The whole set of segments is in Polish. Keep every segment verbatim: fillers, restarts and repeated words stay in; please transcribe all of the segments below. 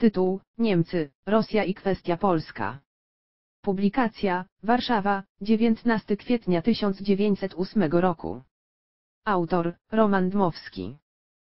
Tytuł: Niemcy, Rosja i kwestia polska. Publikacja: Warszawa, dziewiętnastego kwietnia tysiąc dziewięćset ósmego roku. Autor: Roman Dmowski.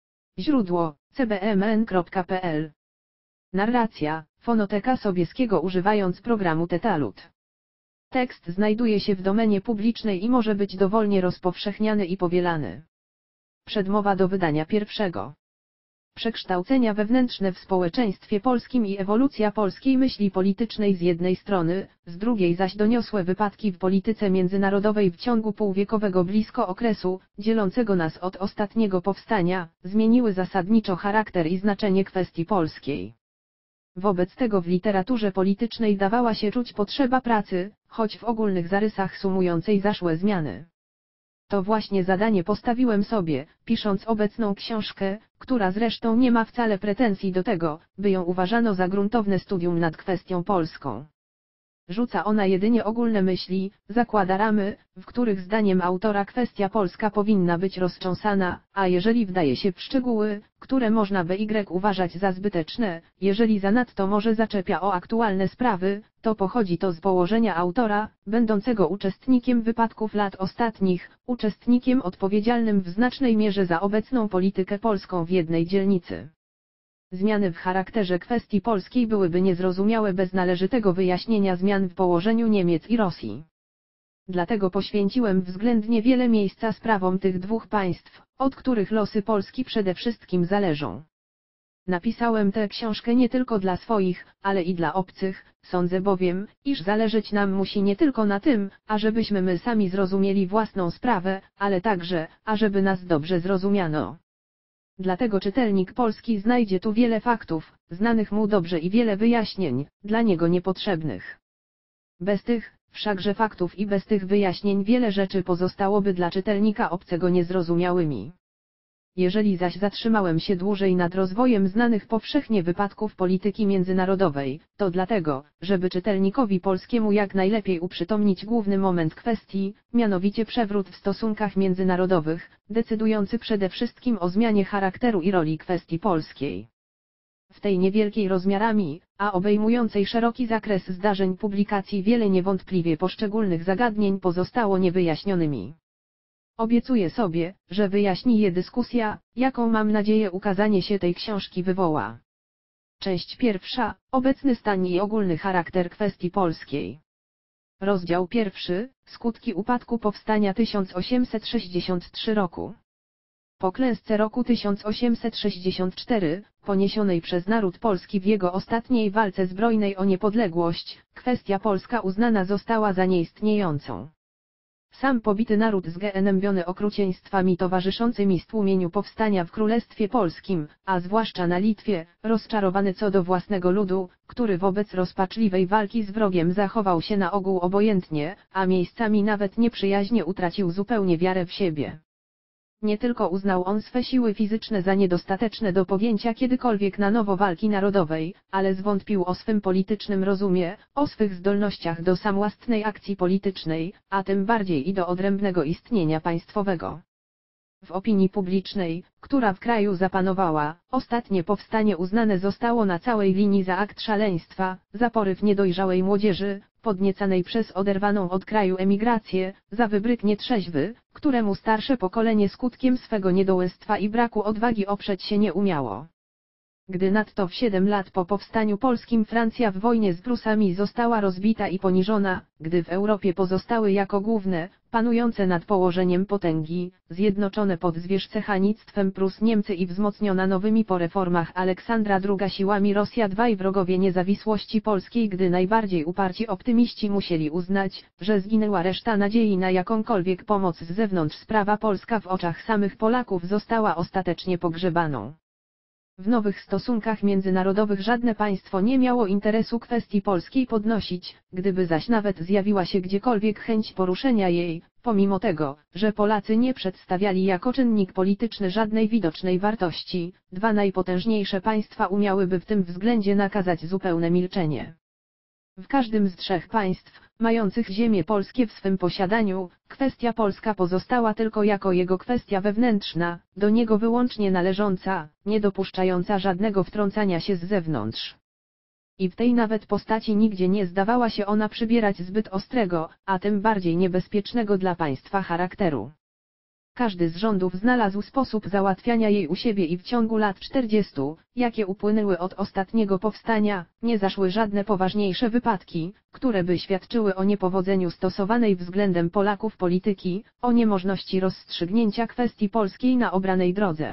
Źródło: c b m n kropka p l. Narracja: Fonoteka Sobieskiego używając programu Tetalut. Tekst znajduje się w domenie publicznej i może być dowolnie rozpowszechniany i powielany. Przedmowa do wydania pierwszego. Przekształcenia wewnętrzne w społeczeństwie polskim i ewolucja polskiej myśli politycznej z jednej strony, z drugiej zaś doniosłe wypadki w polityce międzynarodowej w ciągu półwiekowego blisko okresu, dzielącego nas od ostatniego powstania, zmieniły zasadniczo charakter i znaczenie kwestii polskiej. Wobec tego w literaturze politycznej dawała się czuć potrzeba pracy, choć w ogólnych zarysach sumującej zaszłe zmiany. To właśnie zadanie postawiłem sobie, pisząc obecną książkę, która zresztą nie ma wcale pretensji do tego, by ją uważano za gruntowne studium nad kwestią polską. Rzuca ona jedynie ogólne myśli, zakłada ramy, w których zdaniem autora kwestia polska powinna być roztrząsana, a jeżeli wdaje się w szczegóły, które można by y uważać za zbyteczne, jeżeli zanadto może zaczepia o aktualne sprawy, to pochodzi to z położenia autora, będącego uczestnikiem wypadków lat ostatnich, uczestnikiem odpowiedzialnym w znacznej mierze za obecną politykę polską w jednej dzielnicy. Zmiany w charakterze kwestii polskiej byłyby niezrozumiałe bez należytego wyjaśnienia zmian w położeniu Niemiec i Rosji. Dlatego poświęciłem względnie wiele miejsca sprawom tych dwóch państw, od których losy Polski przede wszystkim zależą. Napisałem tę książkę nie tylko dla swoich, ale i dla obcych, sądzę bowiem, iż zależeć nam musi nie tylko na tym, ażebyśmy my sami zrozumieli własną sprawę, ale także, ażeby nas dobrze zrozumiano. Dlatego czytelnik polski znajdzie tu wiele faktów, znanych mu dobrze i wiele wyjaśnień, dla niego niepotrzebnych. Bez tych, wszakże faktów i bez tych wyjaśnień wiele rzeczy pozostałoby dla czytelnika obcego niezrozumiałymi. Jeżeli zaś zatrzymałem się dłużej nad rozwojem znanych powszechnie wypadków polityki międzynarodowej, to dlatego, żeby czytelnikowi polskiemu jak najlepiej uprzytomnić główny moment kwestii, mianowicie przewrót w stosunkach międzynarodowych, decydujący przede wszystkim o zmianie charakteru i roli kwestii polskiej. W tej niewielkiej rozmiarami, a obejmującej szeroki zakres zdarzeń publikacji wiele niewątpliwie poszczególnych zagadnień pozostało niewyjaśnionymi. Obiecuję sobie, że wyjaśni je dyskusja, jaką mam nadzieję ukazanie się tej książki wywoła. Część pierwsza: Obecny stan i ogólny charakter kwestii polskiej. Rozdział pierwszy: Skutki upadku powstania tysiąc osiemset sześćdziesiątego trzeciego roku. Po klęsce roku tysiąc osiemset sześćdziesiątego czwartego, poniesionej przez naród polski w jego ostatniej walce zbrojnej o niepodległość, kwestia polska uznana została za nieistniejącą. Sam pobity naród zgnębiony okrucieństwami towarzyszącymi stłumieniu powstania w Królestwie Polskim, a zwłaszcza na Litwie, rozczarowany co do własnego ludu, który wobec rozpaczliwej walki z wrogiem zachował się na ogół obojętnie, a miejscami nawet nieprzyjaźnie utracił zupełnie wiarę w siebie. Nie tylko uznał on swe siły fizyczne za niedostateczne do podjęcia kiedykolwiek na nowo walki narodowej, ale zwątpił o swym politycznym rozumie, o swych zdolnościach do samowłastnej akcji politycznej, a tym bardziej i do odrębnego istnienia państwowego. W opinii publicznej, która w kraju zapanowała, ostatnie powstanie uznane zostało na całej linii za akt szaleństwa, za poryw niedojrzałej młodzieży, podniecanej przez oderwaną od kraju emigrację, za wybryk nietrzeźwy, któremu starsze pokolenie skutkiem swego niedołęstwa i braku odwagi oprzeć się nie umiało. Gdy nadto w siedem lat po powstaniu polskim Francja w wojnie z Prusami została rozbita i poniżona, gdy w Europie pozostały jako główne, panujące nad położeniem potęgi, zjednoczone pod zwierzchcechanictwem Prus Niemcy i wzmocniona nowymi po reformach Aleksandra druga siłami Rosja dwaj wrogowie niezawisłości polskiej, gdy najbardziej uparci optymiści musieli uznać, że zginęła reszta nadziei na jakąkolwiek pomoc z zewnątrz, sprawa polska w oczach samych Polaków została ostatecznie pogrzebaną. W nowych stosunkach międzynarodowych żadne państwo nie miało interesu kwestii polskiej podnosić, gdyby zaś nawet zjawiła się gdziekolwiek chęć poruszenia jej, pomimo tego, że Polacy nie przedstawiali jako czynnik polityczny żadnej widocznej wartości, dwa najpotężniejsze państwa umiałyby w tym względzie nakazać zupełne milczenie. W każdym z trzech państw, mających ziemie polskie w swym posiadaniu, kwestia polska pozostała tylko jako jego kwestia wewnętrzna, do niego wyłącznie należąca, nie dopuszczająca żadnego wtrącania się z zewnątrz. i w tej nawet postaci nigdzie nie zdawała się ona przybierać zbyt ostrego, a tym bardziej niebezpiecznego dla państwa charakteru. Każdy z rządów znalazł sposób załatwiania jej u siebie i w ciągu lat czterdziestu, jakie upłynęły od ostatniego powstania, nie zaszły żadne poważniejsze wypadki, które by świadczyły o niepowodzeniu stosowanej względem Polaków polityki, o niemożności rozstrzygnięcia kwestii polskiej na obranej drodze.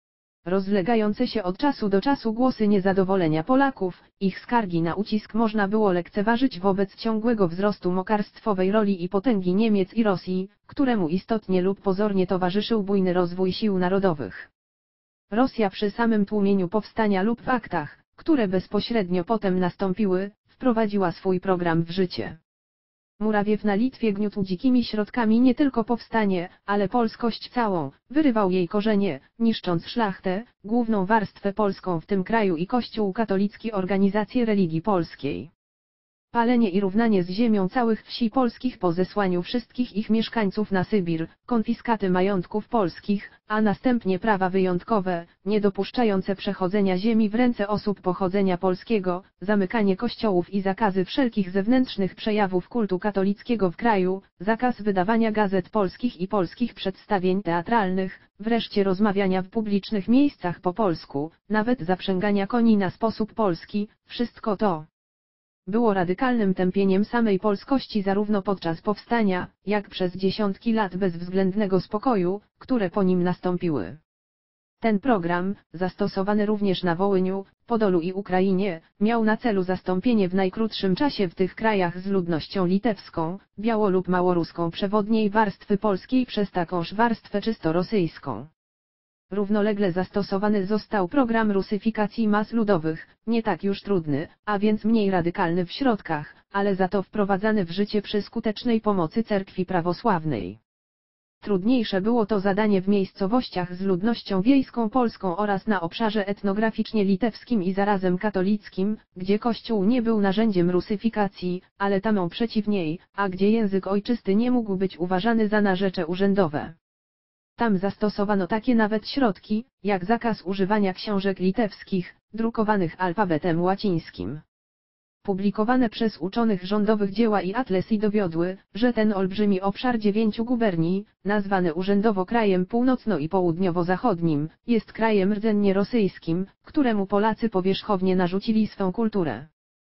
Rozlegające się od czasu do czasu głosy niezadowolenia Polaków, ich skargi na ucisk można było lekceważyć wobec ciągłego wzrostu mocarstwowej roli i potęgi Niemiec i Rosji, któremu istotnie lub pozornie towarzyszył bujny rozwój sił narodowych. Rosja przy samym tłumieniu powstania lub faktach, które bezpośrednio potem nastąpiły, wprowadziła swój program w życie. Murawiew na Litwie gniótł dzikimi środkami nie tylko powstanie, ale polskość całą, wyrywał jej korzenie, niszcząc szlachtę, główną warstwę polską w tym kraju i Kościół katolicki, organizację religii polskiej. Palenie i równanie z ziemią całych wsi polskich po zesłaniu wszystkich ich mieszkańców na Sybir, konfiskaty majątków polskich, a następnie prawa wyjątkowe, niedopuszczające przechodzenia ziemi w ręce osób pochodzenia polskiego, zamykanie kościołów i zakazy wszelkich zewnętrznych przejawów kultu katolickiego w kraju, zakaz wydawania gazet polskich i polskich przedstawień teatralnych, wreszcie rozmawiania w publicznych miejscach po polsku, nawet zaprzęgania koni na sposób polski, wszystko to było radykalnym tępieniem samej polskości zarówno podczas powstania, jak przez dziesiątki lat bezwzględnego spokoju, które po nim nastąpiły. Ten program, zastosowany również na Wołyniu, Podolu i Ukrainie, miał na celu zastąpienie w najkrótszym czasie w tych krajach z ludnością litewską, biało- lub małoruską przewodniej warstwy polskiej przez takąż warstwę czysto rosyjską. Równolegle zastosowany został program rusyfikacji mas ludowych, nie tak już trudny, a więc mniej radykalny w środkach, ale za to wprowadzany w życie przy skutecznej pomocy cerkwi prawosławnej. Trudniejsze było to zadanie w miejscowościach z ludnością wiejską polską oraz na obszarze etnograficznie litewskim i zarazem katolickim, gdzie Kościół nie był narzędziem rusyfikacji, ale tamą przeciwniej, a gdzie język ojczysty nie mógł być uważany za narzecze urzędowe. Tam zastosowano takie nawet środki, jak zakaz używania książek litewskich, drukowanych alfabetem łacińskim. Publikowane przez uczonych rządowych dzieła i atlesy dowiodły, że ten olbrzymi obszar dziewięciu guberni, nazwany urzędowo krajem północno- i południowo-zachodnim, jest krajem rdzennie rosyjskim, któremu Polacy powierzchownie narzucili swą kulturę.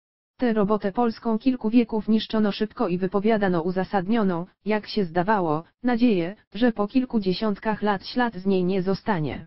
Tę robotę polską kilku wieków niszczono szybko i wypowiadano uzasadnioną, jak się zdawało, nadzieję, że po kilku dziesiątkach lat ślad z niej nie zostanie.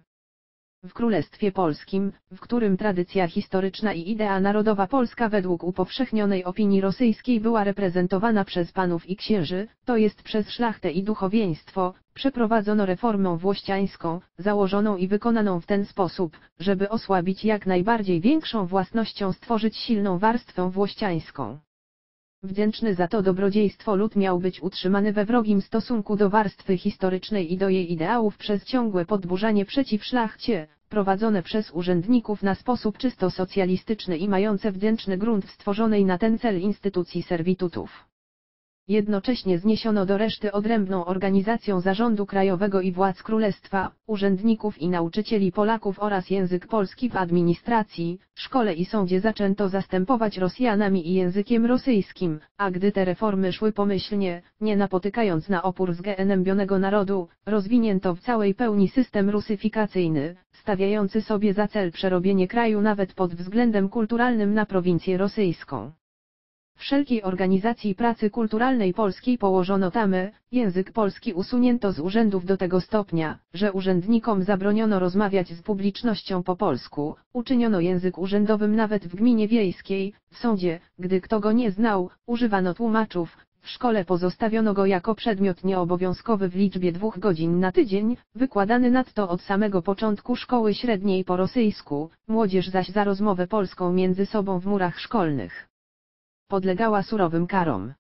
W Królestwie Polskim, w którym tradycja historyczna i idea narodowa polska według upowszechnionej opinii rosyjskiej była reprezentowana przez panów i księży, to jest przez szlachtę i duchowieństwo, przeprowadzono reformę włościańską, założoną i wykonaną w ten sposób, żeby osłabić jak najbardziej większą własnością stworzyć silną warstwę włościańską. Wdzięczny za to dobrodziejstwo lud miał być utrzymany we wrogim stosunku do warstwy historycznej i do jej ideałów przez ciągłe podburzanie przeciw szlachcie, prowadzone przez urzędników na sposób czysto socjalistyczny i mające wdzięczny grunt w stworzonej na ten cel instytucji serwitutów. Jednocześnie zniesiono do reszty odrębną organizacją zarządu krajowego i władz królestwa, urzędników i nauczycieli Polaków oraz język polski w administracji, szkole i sądzie zaczęto zastępować Rosjanami i językiem rosyjskim, a gdy te reformy szły pomyślnie, nie napotykając na opór zgnębionego narodu, rozwinięto w całej pełni system rusyfikacyjny, stawiający sobie za cel przerobienie kraju nawet pod względem kulturalnym na prowincję rosyjską. Wszelkiej organizacji pracy kulturalnej polskiej położono tamę, język polski usunięto z urzędów do tego stopnia, że urzędnikom zabroniono rozmawiać z publicznością po polsku, uczyniono język urzędowym nawet w gminie wiejskiej, w sądzie, gdy kto go nie znał, używano tłumaczów, w szkole pozostawiono go jako przedmiot nieobowiązkowy w liczbie dwóch godzin na tydzień, wykładany nadto od samego początku szkoły średniej po rosyjsku, młodzież zaś za rozmowę polską między sobą w murach szkolnych podlegała surowym karom.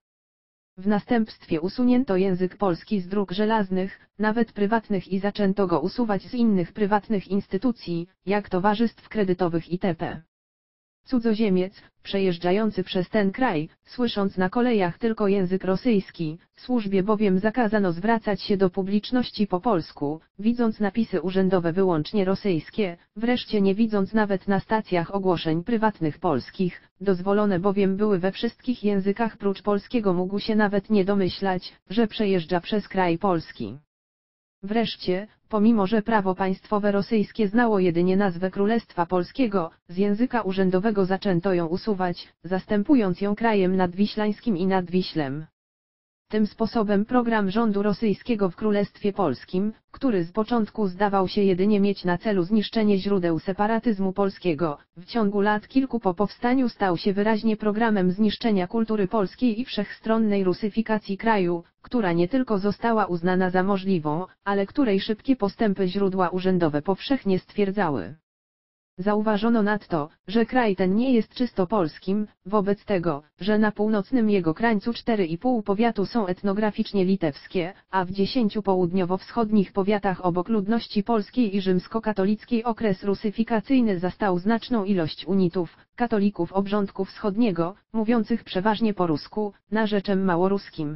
W następstwie usunięto język polski z dróg żelaznych, nawet prywatnych i zaczęto go usuwać z innych prywatnych instytucji, jak towarzystw kredytowych itp. Cudzoziemiec, przejeżdżający przez ten kraj, słysząc na kolejach tylko język rosyjski, służbie bowiem zakazano zwracać się do publiczności po polsku, widząc napisy urzędowe wyłącznie rosyjskie, wreszcie nie widząc nawet na stacjach ogłoszeń prywatnych polskich, dozwolone bowiem były we wszystkich językach prócz polskiego, mógł się nawet nie domyślać, że przejeżdża przez kraj polski. Wreszcie, pomimo że prawo państwowe rosyjskie znało jedynie nazwę Królestwa Polskiego, z języka urzędowego zaczęto ją usuwać, zastępując ją krajem nadwiślańskim i Nadwiślem. Tym sposobem program rządu rosyjskiego w Królestwie Polskim, który z początku zdawał się jedynie mieć na celu zniszczenie źródeł separatyzmu polskiego, w ciągu lat kilku po powstaniu stał się wyraźnie programem zniszczenia kultury polskiej i wszechstronnej rusyfikacji kraju, która nie tylko została uznana za możliwą, ale której szybkie postępy źródła urzędowe powszechnie stwierdzały. Zauważono nadto, że kraj ten nie jest czysto polskim, wobec tego, że na północnym jego krańcu cztery i pół powiatu są etnograficznie litewskie, a w dziesięciu południowo-wschodnich powiatach obok ludności polskiej i rzymskokatolickiej okres rusyfikacyjny zastał znaczną ilość unitów, katolików obrządku wschodniego, mówiących przeważnie po rusku, narzeczem małoruskim.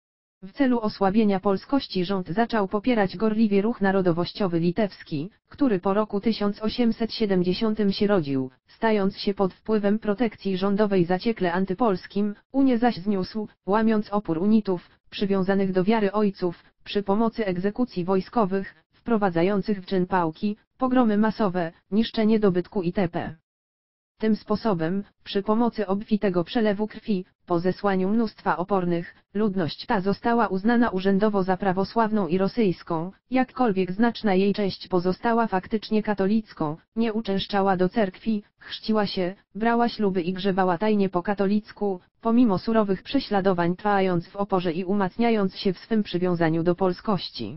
W celu osłabienia polskości rząd zaczął popierać gorliwie ruch narodowościowy litewski, który po roku tysiąc osiemset siedemdziesiątym się rodził, stając się pod wpływem protekcji rządowej zaciekle antypolskim, Unię zaś zniósł, łamiąc opór unitów, przywiązanych do wiary ojców, przy pomocy egzekucji wojskowych, wprowadzających w czyn pałki, pogromy masowe, niszczenie dobytku itp. Tym sposobem, przy pomocy obfitego przelewu krwi, po zesłaniu mnóstwa opornych, ludność ta została uznana urzędowo za prawosławną i rosyjską, jakkolwiek znaczna jej część pozostała faktycznie katolicką, nie uczęszczała do cerkwi, chrzciła się, brała śluby i grzebała tajnie po katolicku, pomimo surowych prześladowań trwając w oporze i umacniając się w swym przywiązaniu do polskości.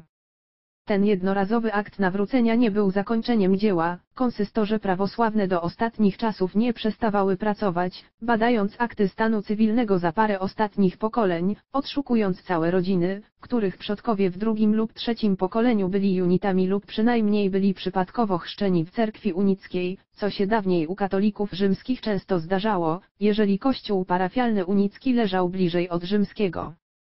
Ten jednorazowy akt nawrócenia nie był zakończeniem dzieła, konsystorze prawosławne do ostatnich czasów nie przestawały pracować, badając akty stanu cywilnego za parę ostatnich pokoleń, odszukując całe rodziny, których przodkowie w drugim lub trzecim pokoleniu byli unitami lub przynajmniej byli przypadkowo chrzczeni w cerkwi unickiej, co się dawniej u katolików rzymskich często zdarzało, jeżeli kościół parafialny unicki leżał bliżej od rzymskiego.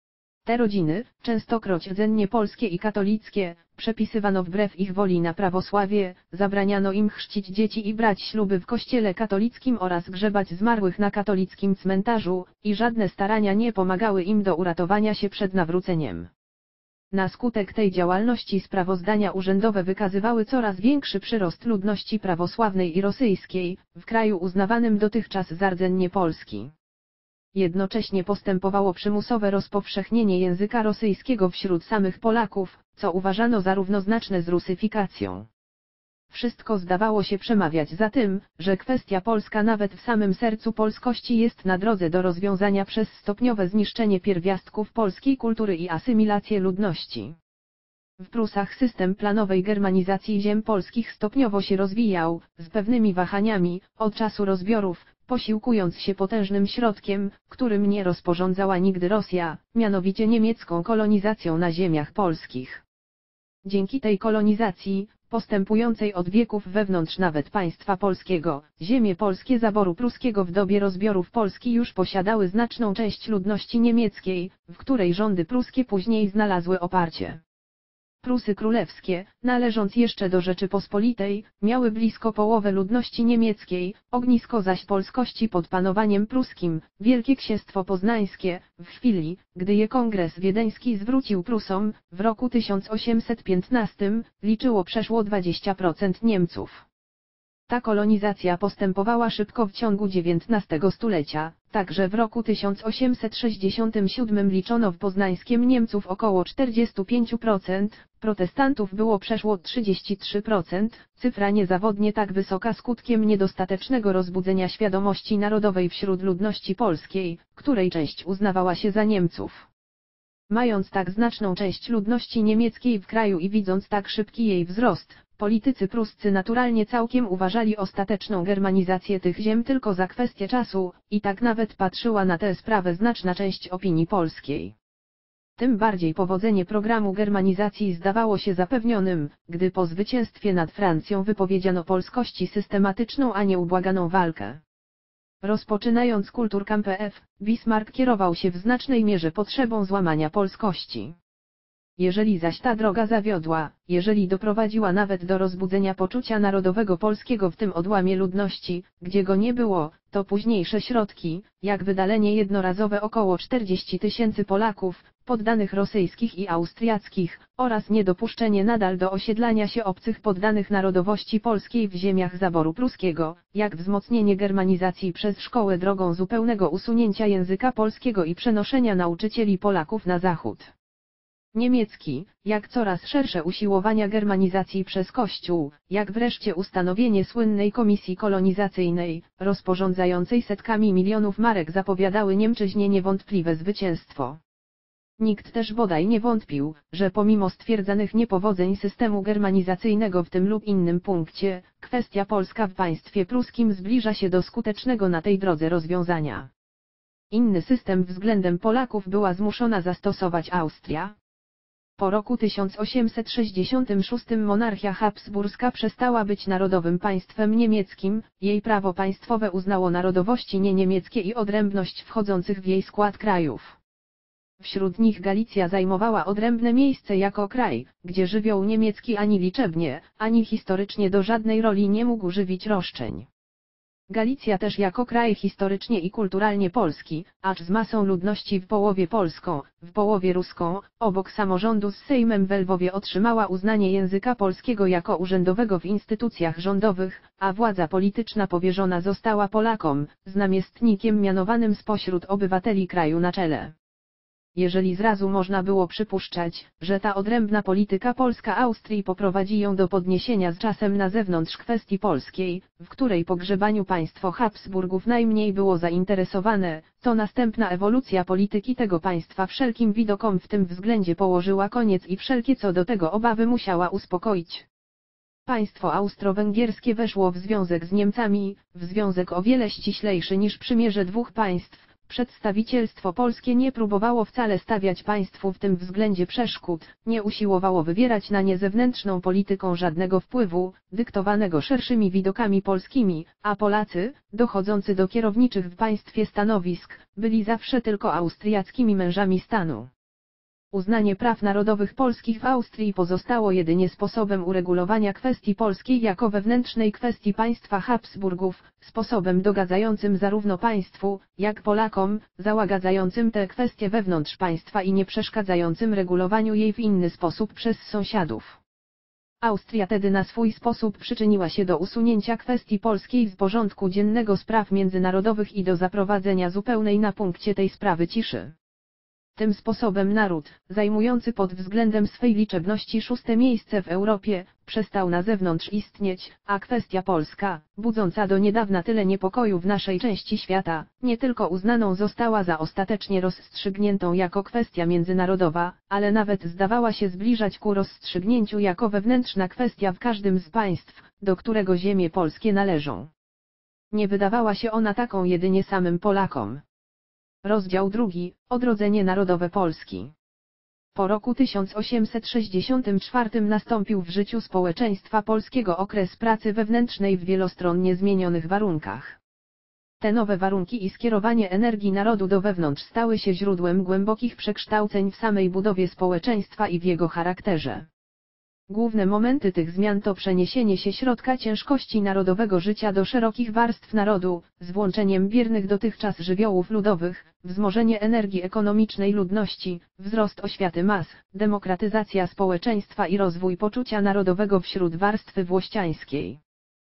Te rodziny, częstokroć rdzennie polskie i katolickie, przepisywano wbrew ich woli na prawosławie, zabraniano im chrzcić dzieci i brać śluby w kościele katolickim oraz grzebać zmarłych na katolickim cmentarzu, i żadne starania nie pomagały im do uratowania się przed nawróceniem. Na skutek tej działalności sprawozdania urzędowe wykazywały coraz większy przyrost ludności prawosławnej i rosyjskiej, w kraju uznawanym dotychczas za rdzennie polski. Jednocześnie postępowało przymusowe rozpowszechnienie języka rosyjskiego wśród samych Polaków, co uważano za równoznaczne z rusyfikacją. Wszystko zdawało się przemawiać za tym, że kwestia polska nawet w samym sercu polskości jest na drodze do rozwiązania przez stopniowe zniszczenie pierwiastków polskiej kultury i asymilację ludności. W Prusach system planowej germanizacji ziem polskich stopniowo się rozwijał, z pewnymi wahaniami, od czasu rozbiorów, posiłkując się potężnym środkiem, którym nie rozporządzała nigdy Rosja, mianowicie niemiecką kolonizacją na ziemiach polskich. Dzięki tej kolonizacji, postępującej od wieków wewnątrz nawet państwa polskiego, ziemie polskie zaboru pruskiego w dobie rozbiorów Polski już posiadały znaczną część ludności niemieckiej, w której rządy pruskie później znalazły oparcie. Prusy królewskie, należąc jeszcze do Rzeczypospolitej, miały blisko połowę ludności niemieckiej, ognisko zaś polskości pod panowaniem pruskim, Wielkie Księstwo Poznańskie, w chwili, gdy je Kongres Wiedeński zwrócił Prusom, w roku tysiąc osiemset piętnastym, liczyło przeszło dwadzieścia procent Niemców. Ta kolonizacja postępowała szybko w ciągu dziewiętnastego stulecia, także w roku tysiąc osiemset sześćdziesiątym siódmym liczono w poznańskiem Niemców około czterdzieści pięć procent, protestantów było przeszło trzydzieści trzy procent, cyfra niezawodnie tak wysoka skutkiem niedostatecznego rozbudzenia świadomości narodowej wśród ludności polskiej, której część uznawała się za Niemców. Mając tak znaczną część ludności niemieckiej w kraju i widząc tak szybki jej wzrost, politycy pruscy naturalnie całkiem uważali ostateczną germanizację tych ziem tylko za kwestię czasu, i tak nawet patrzyła na tę sprawę znaczna część opinii polskiej. Tym bardziej powodzenie programu germanizacji zdawało się zapewnionym, gdy po zwycięstwie nad Francją wypowiedziano polskości systematyczną a nieubłaganą walkę. Rozpoczynając Kulturkampf, Bismarck kierował się w znacznej mierze potrzebą złamania polskości. Jeżeli zaś ta droga zawiodła, jeżeli doprowadziła nawet do rozbudzenia poczucia narodowego polskiego w tym odłamie ludności, gdzie go nie było, to późniejsze środki, jak wydalenie jednorazowe około czterdziestu tysięcy Polaków, poddanych rosyjskich i austriackich, oraz niedopuszczenie nadal do osiedlania się obcych poddanych narodowości polskiej w ziemiach zaboru pruskiego, jak wzmocnienie germanizacji przez szkołę drogą zupełnego usunięcia języka polskiego i przenoszenia nauczycieli Polaków na zachód niemiecki, jak coraz szersze usiłowania germanizacji przez Kościół, jak wreszcie ustanowienie słynnej komisji kolonizacyjnej, rozporządzającej setkami milionów marek zapowiadały Niemczyźnie niewątpliwe zwycięstwo. Nikt też bodaj nie wątpił, że pomimo stwierdzanych niepowodzeń systemu germanizacyjnego w tym lub innym punkcie, kwestia polska w państwie pruskim zbliża się do skutecznego na tej drodze rozwiązania. Inny system względem Polaków była zmuszona zastosować Austria. Po roku tysiąc osiemset sześćdziesiątym szóstym monarchia habsburska przestała być narodowym państwem niemieckim, jej prawo państwowe uznało narodowości nieniemieckie i odrębność wchodzących w jej skład krajów. Wśród nich Galicja zajmowała odrębne miejsce jako kraj, gdzie żywioł niemiecki ani liczebnie, ani historycznie do żadnej roli nie mógł żywić roszczeń. Galicja też jako kraj historycznie i kulturalnie polski, acz z masą ludności w połowie polską, w połowie ruską, obok samorządu z Sejmem w Lwowie otrzymała uznanie języka polskiego jako urzędowego w instytucjach rządowych, a władza polityczna powierzona została Polakom, z namiestnikiem mianowanym spośród obywateli kraju na czele. Jeżeli zrazu można było przypuszczać, że ta odrębna polityka polska Austrii poprowadzi ją do podniesienia z czasem na zewnątrz kwestii polskiej, w której pogrzebaniu państwo Habsburgów najmniej było zainteresowane, to następna ewolucja polityki tego państwa wszelkim widokom w tym względzie położyła koniec i wszelkie co do tego obawy musiała uspokoić. Państwo austro-węgierskie weszło w związek z Niemcami, w związek o wiele ściślejszy niż przymierze dwóch państw. Przedstawicielstwo polskie nie próbowało wcale stawiać państwu w tym względzie przeszkód, nie usiłowało wywierać na nie zewnętrzną polityką żadnego wpływu, dyktowanego szerszymi widokami polskimi, a Polacy, dochodzący do kierowniczych w państwie stanowisk, byli zawsze tylko austriackimi mężami stanu. Uznanie praw narodowych polskich w Austrii pozostało jedynie sposobem uregulowania kwestii polskiej jako wewnętrznej kwestii państwa Habsburgów, sposobem dogadzającym zarówno państwu, jak Polakom, załagadzającym te kwestie wewnątrz państwa i nie przeszkadzającym regulowaniu jej w inny sposób przez sąsiadów. Austria tedy na swój sposób przyczyniła się do usunięcia kwestii polskiej z porządku dziennego spraw międzynarodowych i do zaprowadzenia zupełnej na punkcie tej sprawy ciszy. Tym sposobem naród, zajmujący pod względem swej liczebności szóste miejsce w Europie, przestał na zewnątrz istnieć, a kwestia polska, budząca do niedawna tyle niepokoju w naszej części świata, nie tylko uznaną została za ostatecznie rozstrzygniętą jako kwestia międzynarodowa, ale nawet zdawała się zbliżać ku rozstrzygnięciu jako wewnętrzna kwestia w każdym z państw, do którego ziemie polskie należą. Nie wydawała się ona taką jedynie samym Polakom. Rozdział drugi. Odrodzenie narodowe Polski. Po roku tysiąc osiemset sześćdziesiątym czwartym nastąpił w życiu społeczeństwa polskiego okres pracy wewnętrznej w wielostronnie zmienionych warunkach. Te nowe warunki i skierowanie energii narodu do wewnątrz stały się źródłem głębokich przekształceń w samej budowie społeczeństwa i w jego charakterze. Główne momenty tych zmian to przeniesienie się środka ciężkości narodowego życia do szerokich warstw narodu, z włączeniem biernych dotychczas żywiołów ludowych, wzmożenie energii ekonomicznej ludności, wzrost oświaty mas, demokratyzacja społeczeństwa i rozwój poczucia narodowego wśród warstwy włościańskiej.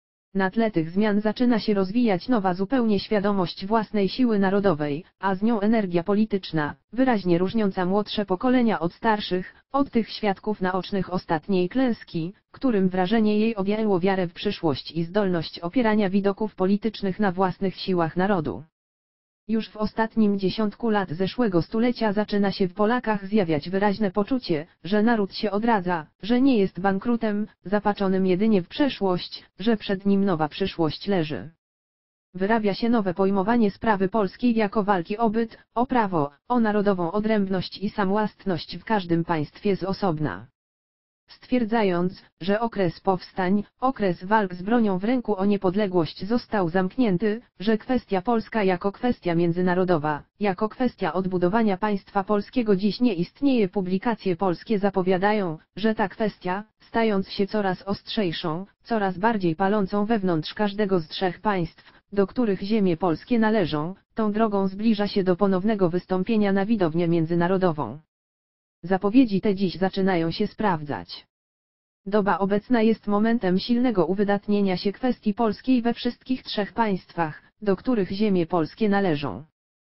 Na tle tych zmian zaczyna się rozwijać nowa zupełnie świadomość własnej siły narodowej, a z nią energia polityczna, wyraźnie różniąca młodsze pokolenia od starszych, od tych świadków naocznych ostatniej klęski, którym wrażenie jej objęło wiarę w przyszłość i zdolność opierania widoków politycznych na własnych siłach narodu. Już w ostatnim dziesiątku lat zeszłego stulecia zaczyna się w Polakach zjawiać wyraźne poczucie, że naród się odradza, że nie jest bankrutem, zapaczonym jedynie w przeszłość, że przed nim nowa przyszłość leży. Wyrabia się nowe pojmowanie sprawy polskiej jako walki o byt, o prawo, o narodową odrębność i samowłastność w każdym państwie z osobna. stwierdzając, że okres powstań, okres walk z bronią w ręku o niepodległość został zamknięty, że kwestia polska jako kwestia międzynarodowa, jako kwestia odbudowania państwa polskiego dziś nie istnieje. Publikacje polskie zapowiadają, że ta kwestia, stając się coraz ostrzejszą, coraz bardziej palącą wewnątrz każdego z trzech państw, do których ziemie polskie należą, tą drogą zbliża się do ponownego wystąpienia na widownię międzynarodową. Zapowiedzi te dziś zaczynają się sprawdzać. Doba obecna jest momentem silnego uwydatnienia się kwestii polskiej we wszystkich trzech państwach, do których ziemie polskie należą.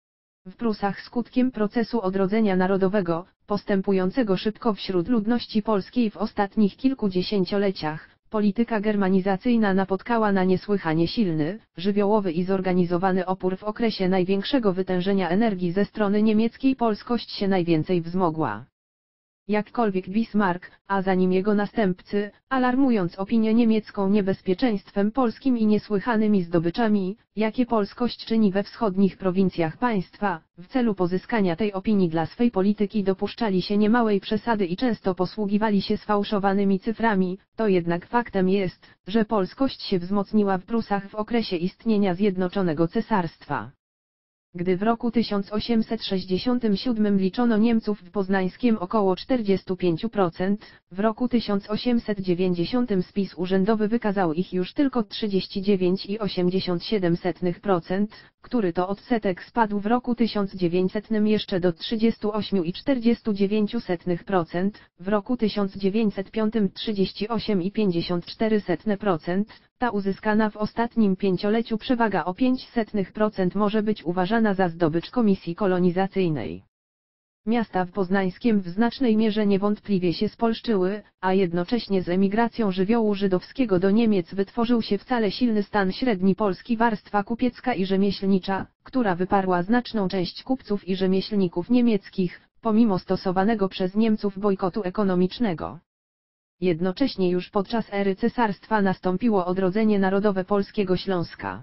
W Prusach skutkiem procesu odrodzenia narodowego, postępującego szybko wśród ludności polskiej w ostatnich kilku dziesięcioleciach, polityka germanizacyjna napotkała na niesłychanie silny, żywiołowy i zorganizowany opór. W okresie największego wytężenia energii ze strony niemieckiej polskość się najwięcej wzmogła. Jakkolwiek Bismarck, a za nim jego następcy, alarmując opinię niemiecką niebezpieczeństwem polskim i niesłychanymi zdobyczami, jakie polskość czyni we wschodnich prowincjach państwa, w celu pozyskania tej opinii dla swej polityki dopuszczali się niemałej przesady i często posługiwali się sfałszowanymi cyframi, to jednak faktem jest, że polskość się wzmocniła w Prusach w okresie istnienia Zjednoczonego Cesarstwa. Gdy w roku tysiąc osiemset sześćdziesiątym siódmym liczono Niemców w Poznańskiem około czterdzieści pięć procent, w roku tysiąc osiemset dziewięćdziesiątym spis urzędowy wykazał ich już tylko trzydzieści dziewięć przecinek osiemdziesiąt siedem procent, który to odsetek spadł w roku tysiąc dziewięćsetnym jeszcze do trzydziestu ośmiu przecinek czterdziestu dziewięciu procent, w roku tysiąc dziewięćset piątym trzydzieści osiem przecinek pięćdziesiąt cztery procent, ta uzyskana w ostatnim pięcioleciu przewaga o pięć procent może być uważana za zdobycz Komisji Kolonizacyjnej. Miasta w Poznańskiem w znacznej mierze niewątpliwie się spolszczyły, a jednocześnie z emigracją żywiołu żydowskiego do Niemiec wytworzył się wcale silny stan średni Polski warstwa kupiecka i rzemieślnicza, która wyparła znaczną część kupców i rzemieślników niemieckich, pomimo stosowanego przez Niemców bojkotu ekonomicznego. Jednocześnie już podczas ery cesarstwa nastąpiło odrodzenie narodowe polskiego Śląska.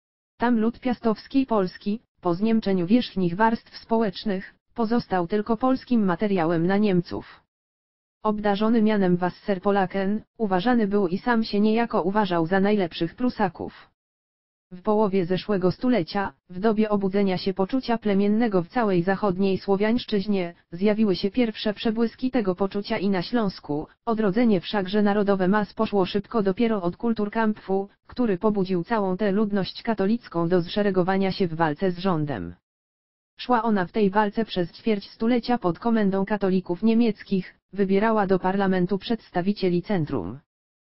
Tam lud piastowskiej Polski, po zniemczeniu wierzchnich warstw społecznych, pozostał tylko polskim materiałem na Niemców. Obdarzony mianem Wasserpolaken, uważany był i sam się niejako uważał za najlepszych Prusaków. W połowie zeszłego stulecia, w dobie obudzenia się poczucia plemiennego w całej zachodniej Słowiańszczyźnie, zjawiły się pierwsze przebłyski tego poczucia i na Śląsku. Odrodzenie wszakże narodowe mas poszło szybko dopiero od Kulturkampfu, który pobudził całą tę ludność katolicką do zszeregowania się w walce z rządem. Szła ona w tej walce przez ćwierć stulecia pod komendą katolików niemieckich, wybierała do parlamentu przedstawicieli centrum.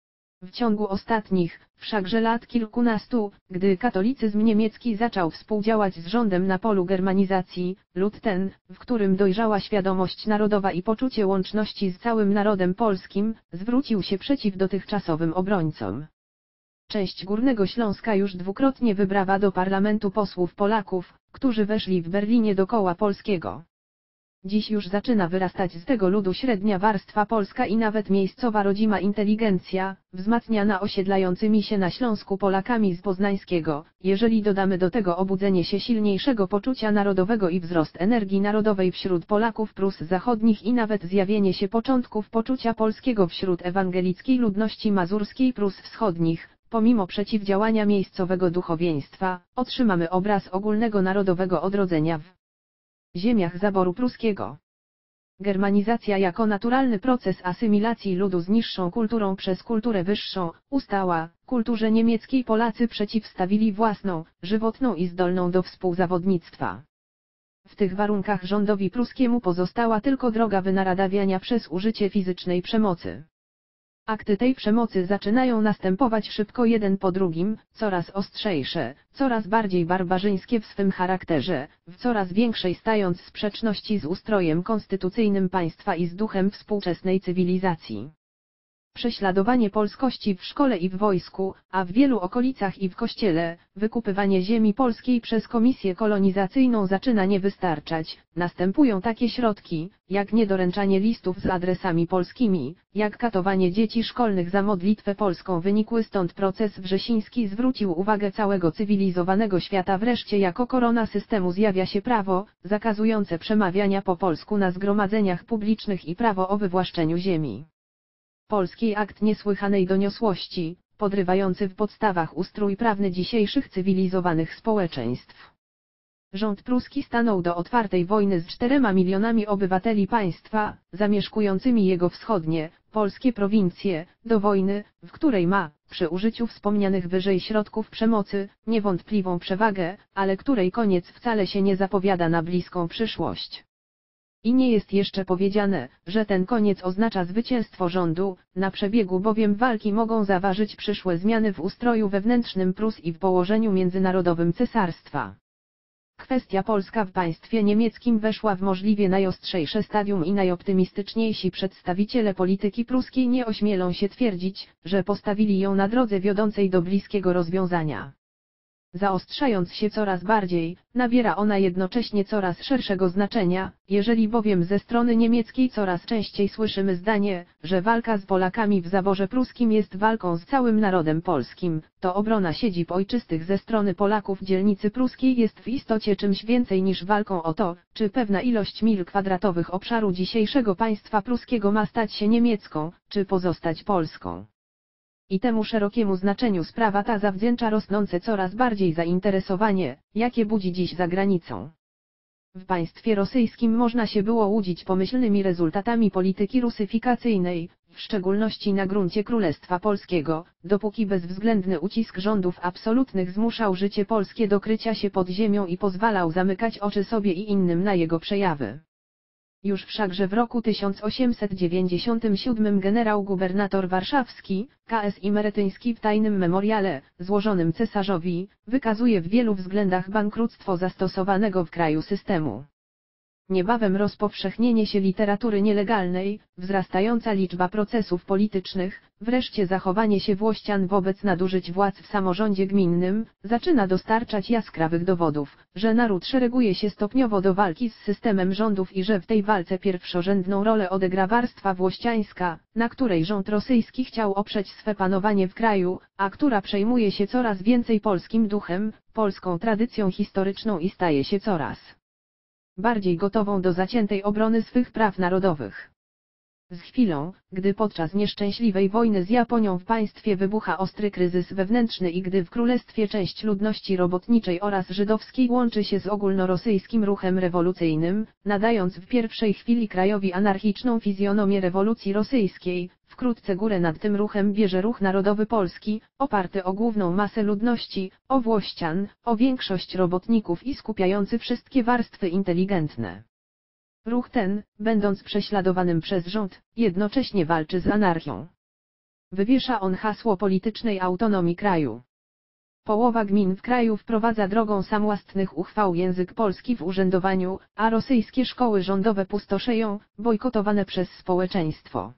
W ciągu ostatnich, wszakże lat kilkunastu, gdy katolicyzm niemiecki zaczął współdziałać z rządem na polu germanizacji, lud ten, w którym dojrzała świadomość narodowa i poczucie łączności z całym narodem polskim, zwrócił się przeciw dotychczasowym obrońcom. Część Górnego Śląska już dwukrotnie wybrała do parlamentu posłów Polaków, którzy weszli w Berlinie do koła polskiego. Dziś już zaczyna wyrastać z tego ludu średnia warstwa polska i nawet miejscowa rodzima inteligencja, wzmacniana osiedlającymi się na Śląsku Polakami z Poznańskiego. Jeżeli dodamy do tego obudzenie się silniejszego poczucia narodowego i wzrost energii narodowej wśród Polaków Prus Zachodnich i nawet zjawienie się początków poczucia polskiego wśród ewangelickiej ludności mazurskiej Prus Wschodnich, pomimo przeciwdziałania miejscowego duchowieństwa, otrzymamy obraz ogólnego narodowego odrodzenia w ziemiach zaboru pruskiego. Germanizacja jako naturalny proces asymilacji ludu z niższą kulturą przez kulturę wyższą, ustała, kulturze niemieckiej Polacy przeciwstawili własną, żywotną i zdolną do współzawodnictwa. W tych warunkach rządowi pruskiemu pozostała tylko droga wynaradawiania przez użycie fizycznej przemocy. Akty tej przemocy zaczynają następować szybko jeden po drugim, coraz ostrzejsze, coraz bardziej barbarzyńskie w swym charakterze, w coraz większej stając sprzeczności z ustrojem konstytucyjnym państwa i z duchem współczesnej cywilizacji. Prześladowanie polskości w szkole i w wojsku, a w wielu okolicach i w kościele, wykupywanie ziemi polskiej przez komisję kolonizacyjną zaczyna nie wystarczać. Następują takie środki, jak niedoręczanie listów z adresami polskimi, jak katowanie dzieci szkolnych za modlitwę polską. Wynikły stąd proces wrzesiński zwrócił uwagę całego cywilizowanego świata. Wreszcie jako korona systemu zjawia się prawo, zakazujące przemawiania po polsku na zgromadzeniach publicznych i prawo o wywłaszczeniu ziemi. polskiej akt niesłychanej doniosłości, podrywający w podstawach ustrój prawny dzisiejszych cywilizowanych społeczeństw. Rząd pruski stanął do otwartej wojny z czterema milionami obywateli państwa, zamieszkującymi jego wschodnie, polskie prowincje, do wojny, w której ma, przy użyciu wspomnianych wyżej środków przemocy, niewątpliwą przewagę, ale której koniec wcale się nie zapowiada na bliską przyszłość. I nie jest jeszcze powiedziane, że ten koniec oznacza zwycięstwo rządu, na przebiegu bowiem walki mogą zaważyć przyszłe zmiany w ustroju wewnętrznym Prus i w położeniu międzynarodowym cesarstwa. Kwestia polska w państwie niemieckim weszła w możliwie najostrzejsze stadium i najoptymistyczniejsi przedstawiciele polityki pruskiej nie ośmielą się twierdzić, że postawili ją na drodze wiodącej do bliskiego rozwiązania. Zaostrzając się coraz bardziej, nabiera ona jednocześnie coraz szerszego znaczenia, jeżeli bowiem ze strony niemieckiej coraz częściej słyszymy zdanie, że walka z Polakami w zaborze pruskim jest walką z całym narodem polskim, to obrona siedzib ojczystych ze strony Polaków dzielnicy pruskiej jest w istocie czymś więcej niż walką o to, czy pewna ilość mil kwadratowych obszaru dzisiejszego państwa pruskiego ma stać się niemiecką, czy pozostać polską. I temu szerokiemu znaczeniu sprawa ta zawdzięcza rosnące coraz bardziej zainteresowanie, jakie budzi dziś za granicą. W państwie rosyjskim można się było łudzić pomyślnymi rezultatami polityki rusyfikacyjnej, w szczególności na gruncie Królestwa Polskiego, dopóki bezwzględny ucisk rządów absolutnych zmuszał życie polskie do krycia się pod ziemią i pozwalał zamykać oczy sobie i innym na jego przejawy. Już wszakże w roku tysiąc osiemset dziewięćdziesiątym siódmym generał-gubernator warszawski, K S Imerytyński w tajnym memoriale, złożonym cesarzowi, wykazuje w wielu względach bankructwo zastosowanego w kraju systemu. Niebawem rozpowszechnienie się literatury nielegalnej, wzrastająca liczba procesów politycznych, wreszcie zachowanie się włościan wobec nadużyć władz w samorządzie gminnym, zaczyna dostarczać jaskrawych dowodów, że naród szereguje się stopniowo do walki z systemem rządów i że w tej walce pierwszorzędną rolę odegra warstwa włościańska, na której rząd rosyjski chciał oprzeć swe panowanie w kraju, a która przejmuje się coraz więcej polskim duchem, polską tradycją historyczną i staje się coraz bardziej gotową do zaciętej obrony swych praw narodowych. Z chwilą, gdy podczas nieszczęśliwej wojny z Japonią w państwie wybucha ostry kryzys wewnętrzny i gdy w królestwie część ludności robotniczej oraz żydowskiej łączy się z ogólnorosyjskim ruchem rewolucyjnym, nadając w pierwszej chwili krajowi anarchiczną fizjonomię rewolucji rosyjskiej, wkrótce górę nad tym ruchem bierze ruch narodowy polski, oparty o główną masę ludności, o włościan, o większość robotników i skupiający wszystkie warstwy inteligentne. Ruch ten, będąc prześladowanym przez rząd, jednocześnie walczy z anarchią. Wywiesza on hasło politycznej autonomii kraju. Połowa gmin w kraju wprowadza drogą samowłastnych uchwał język polski w urzędowaniu, a rosyjskie szkoły rządowe pustoszeją, bojkotowane przez społeczeństwo.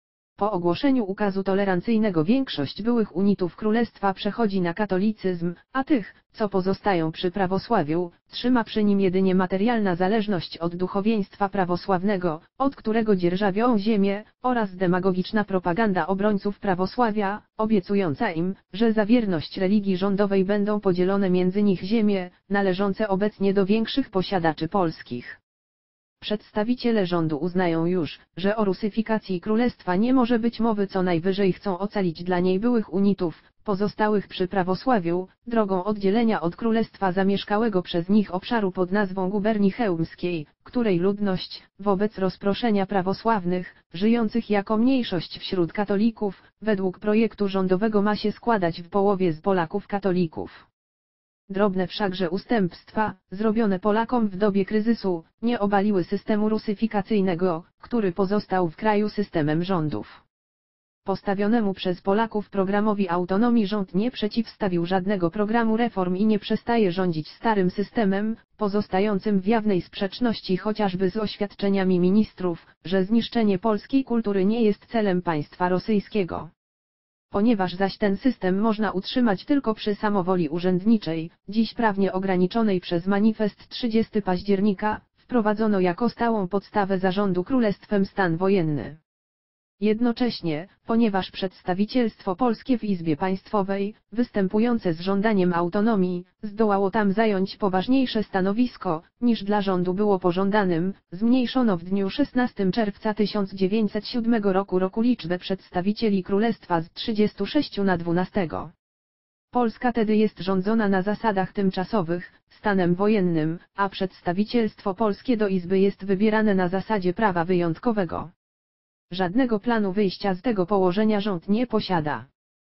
Po ogłoszeniu ukazu tolerancyjnego większość byłych unitów królestwa przechodzi na katolicyzm, a tych, co pozostają przy prawosławiu, trzyma przy nim jedynie materialna zależność od duchowieństwa prawosławnego, od którego dzierżawią ziemię, oraz demagogiczna propaganda obrońców prawosławia, obiecująca im, że za wierność religii rządowej będą podzielone między nich ziemie, należące obecnie do większych posiadaczy polskich. Przedstawiciele rządu uznają już, że o rusyfikacji królestwa nie może być mowy, co najwyżej chcą ocalić dla niej byłych unitów, pozostałych przy prawosławiu, drogą oddzielenia od królestwa zamieszkałego przez nich obszaru pod nazwą guberni chełmskiej, której ludność, wobec rozproszenia prawosławnych, żyjących jako mniejszość wśród katolików, według projektu rządowego ma się składać w połowie z Polaków katolików. Drobne wszakże ustępstwa, zrobione Polakom w dobie kryzysu, nie obaliły systemu rusyfikacyjnego, który pozostał w kraju systemem rządów. Postawionemu przez Polaków programowi autonomii rząd nie przeciwstawił żadnego programu reform i nie przestaje rządzić starym systemem, pozostającym w jawnej sprzeczności chociażby z oświadczeniami ministrów, że zniszczenie polskiej kultury nie jest celem państwa rosyjskiego. Ponieważ zaś ten system można utrzymać tylko przy samowoli urzędniczej, dziś prawnie ograniczonej przez manifest trzydziestego października, wprowadzono jako stałą podstawę zarządu królestwem stan wojenny. Jednocześnie, ponieważ przedstawicielstwo polskie w Izbie Państwowej, występujące z żądaniem autonomii, zdołało tam zająć poważniejsze stanowisko, niż dla rządu było pożądanym, zmniejszono w dniu szesnastego czerwca tysiąc dziewięćset siódmego roku roku liczbę przedstawicieli królestwa z trzydziestu sześciu na dwanaście. Polska tedy jest rządzona na zasadach tymczasowych, stanem wojennym, a przedstawicielstwo polskie do Izby jest wybierane na zasadzie prawa wyjątkowego. Żadnego planu wyjścia z tego położenia rząd nie posiada.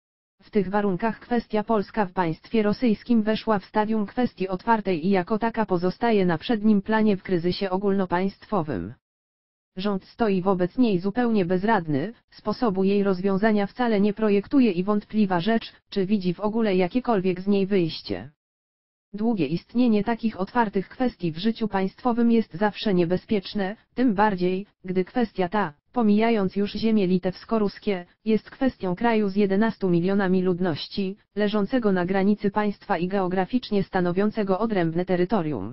W tych warunkach kwestia polska w państwie rosyjskim weszła w stadium kwestii otwartej i jako taka pozostaje na przednim planie w kryzysie ogólnopaństwowym. Rząd stoi wobec niej zupełnie bezradny, sposobu jej rozwiązania wcale nie projektuje i wątpliwa rzecz, czy widzi w ogóle jakiekolwiek z niej wyjście. Długie istnienie takich otwartych kwestii w życiu państwowym jest zawsze niebezpieczne, tym bardziej, gdy kwestia ta, pomijając już ziemie litewsko-ruskie, jest kwestią kraju z jedenastoma milionami ludności, leżącego na granicy państwa i geograficznie stanowiącego odrębne terytorium.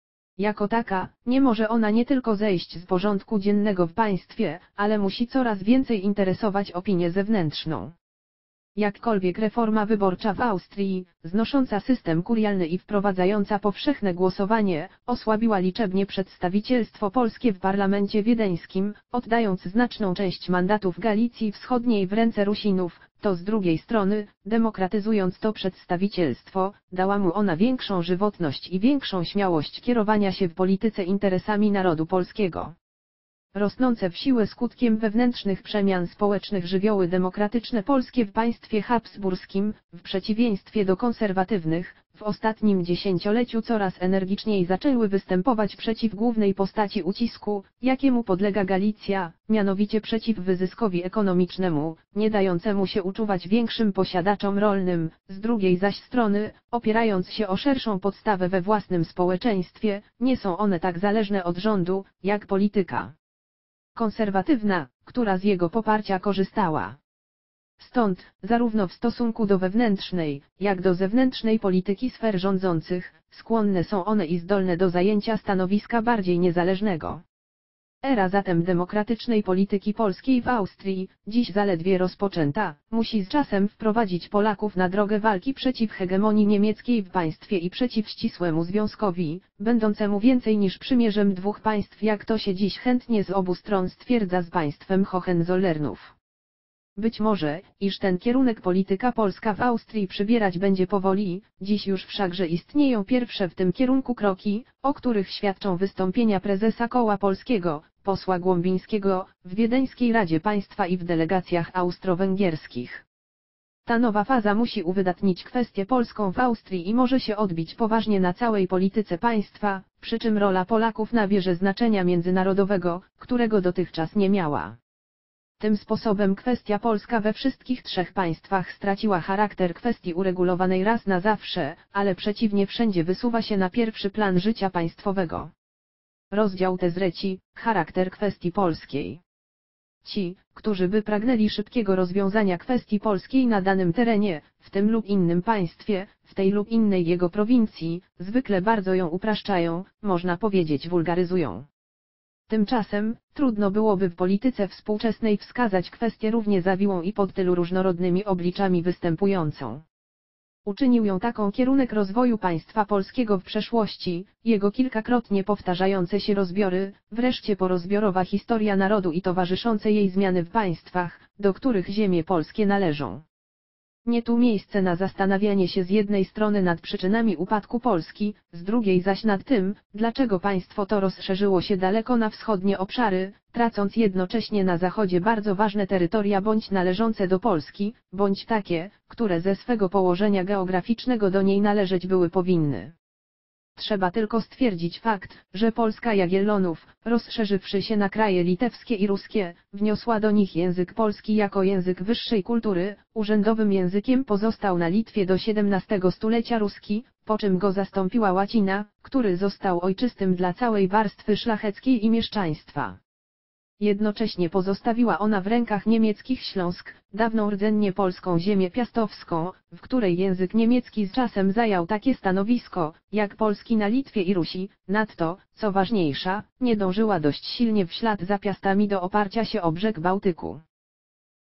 Jako taka, nie może ona nie tylko zejść z porządku dziennego w państwie, ale musi coraz więcej interesować opinię zewnętrzną. Jakkolwiek reforma wyborcza w Austrii, znosząca system kurialny i wprowadzająca powszechne głosowanie, osłabiła liczebnie przedstawicielstwo polskie w parlamencie wiedeńskim, oddając znaczną część mandatów Galicji Wschodniej w ręce Rusinów, to z drugiej strony, demokratyzując to przedstawicielstwo, dała mu ona większą żywotność i większą śmiałość kierowania się w polityce interesami narodu polskiego. Rosnące w siłę skutkiem wewnętrznych przemian społecznych żywioły demokratyczne polskie w państwie habsburskim, w przeciwieństwie do konserwatywnych, w ostatnim dziesięcioleciu coraz energiczniej zaczęły występować przeciw głównej postaci ucisku, jakiemu podlega Galicja, mianowicie przeciw wyzyskowi ekonomicznemu, nie dającemu się uczuwać większym posiadaczom rolnym, z drugiej zaś strony, opierając się o szerszą podstawę we własnym społeczeństwie, nie są one tak zależne od rządu, jak polityka konserwatywna, która z jego poparcia korzystała. Stąd, zarówno w stosunku do wewnętrznej, jak do zewnętrznej polityki sfer rządzących, skłonne są one i zdolne do zajęcia stanowiska bardziej niezależnego. Era zatem demokratycznej polityki polskiej w Austrii, dziś zaledwie rozpoczęta, musi z czasem wprowadzić Polaków na drogę walki przeciw hegemonii niemieckiej w państwie i przeciw ścisłemu związkowi, będącemu więcej niż przymierzem dwóch państw, jak to się dziś chętnie z obu stron stwierdza, z państwem Hohenzollernów. Być może, iż ten kierunek polityka polska w Austrii przybierać będzie powoli, dziś już wszakże istnieją pierwsze w tym kierunku kroki, o których świadczą wystąpienia prezesa Koła Polskiego, posła Głąbińskiego, w Wiedeńskiej Radzie Państwa i w delegacjach austro-węgierskich. Ta nowa faza musi uwydatnić kwestię polską w Austrii i może się odbić poważnie na całej polityce państwa, przy czym rola Polaków nabierze znaczenia międzynarodowego, którego dotychczas nie miała. Tym sposobem kwestia polska we wszystkich trzech państwach straciła charakter kwestii uregulowanej raz na zawsze, ale przeciwnie wszędzie wysuwa się na pierwszy plan życia państwowego. Rozdział Tezreci, charakter kwestii polskiej. Ci, którzy by pragnęli szybkiego rozwiązania kwestii polskiej na danym terenie, w tym lub innym państwie, w tej lub innej jego prowincji, zwykle bardzo ją upraszczają, można powiedzieć wulgaryzują. Tymczasem, trudno byłoby w polityce współczesnej wskazać kwestię równie zawiłą i pod tylu różnorodnymi obliczami występującą. Uczynił ją taką kierunek rozwoju państwa polskiego w przeszłości, jego kilkakrotnie powtarzające się rozbiory, wreszcie porozbiorowa historia narodu i towarzyszące jej zmiany w państwach, do których ziemie polskie należą. Nie tu miejsce na zastanawianie się z jednej strony nad przyczynami upadku Polski, z drugiej zaś nad tym, dlaczego państwo to rozszerzyło się daleko na wschodnie obszary, tracąc jednocześnie na zachodzie bardzo ważne terytoria bądź należące do Polski, bądź takie, które ze swego położenia geograficznego do niej należeć były powinny. Trzeba tylko stwierdzić fakt, że Polska Jagiellonów, rozszerzywszy się na kraje litewskie i ruskie, wniosła do nich język polski jako język wyższej kultury, urzędowym językiem pozostał na Litwie do siedemnastego stulecia ruski, po czym go zastąpiła łacina, który został ojczystym dla całej warstwy szlacheckiej i mieszczaństwa. Jednocześnie pozostawiła ona w rękach niemieckich Śląsk, dawną rdzennie polską ziemię piastowską, w której język niemiecki z czasem zajął takie stanowisko, jak polski na Litwie i Rusi, nadto, co ważniejsza, nie dążyła dość silnie w ślad za Piastami do oparcia się o brzeg Bałtyku.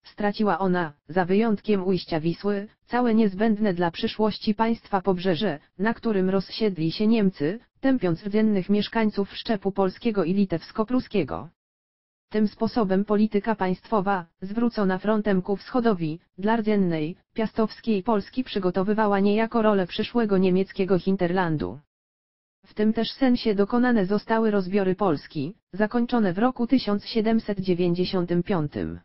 straciła ona, za wyjątkiem ujścia Wisły, całe niezbędne dla przyszłości państwa pobrzeże, na którym rozsiedli się Niemcy, tępiąc rdzennych mieszkańców szczepu polskiego i litewsko-pruskiego. Tym sposobem polityka państwowa, zwrócona frontem ku wschodowi, dla rdzennej, piastowskiej Polski przygotowywała niejako rolę przyszłego niemieckiego hinterlandu. W tym też sensie dokonane zostały rozbiory Polski, zakończone w roku tysiąc siedemset dziewięćdziesiątym piątym.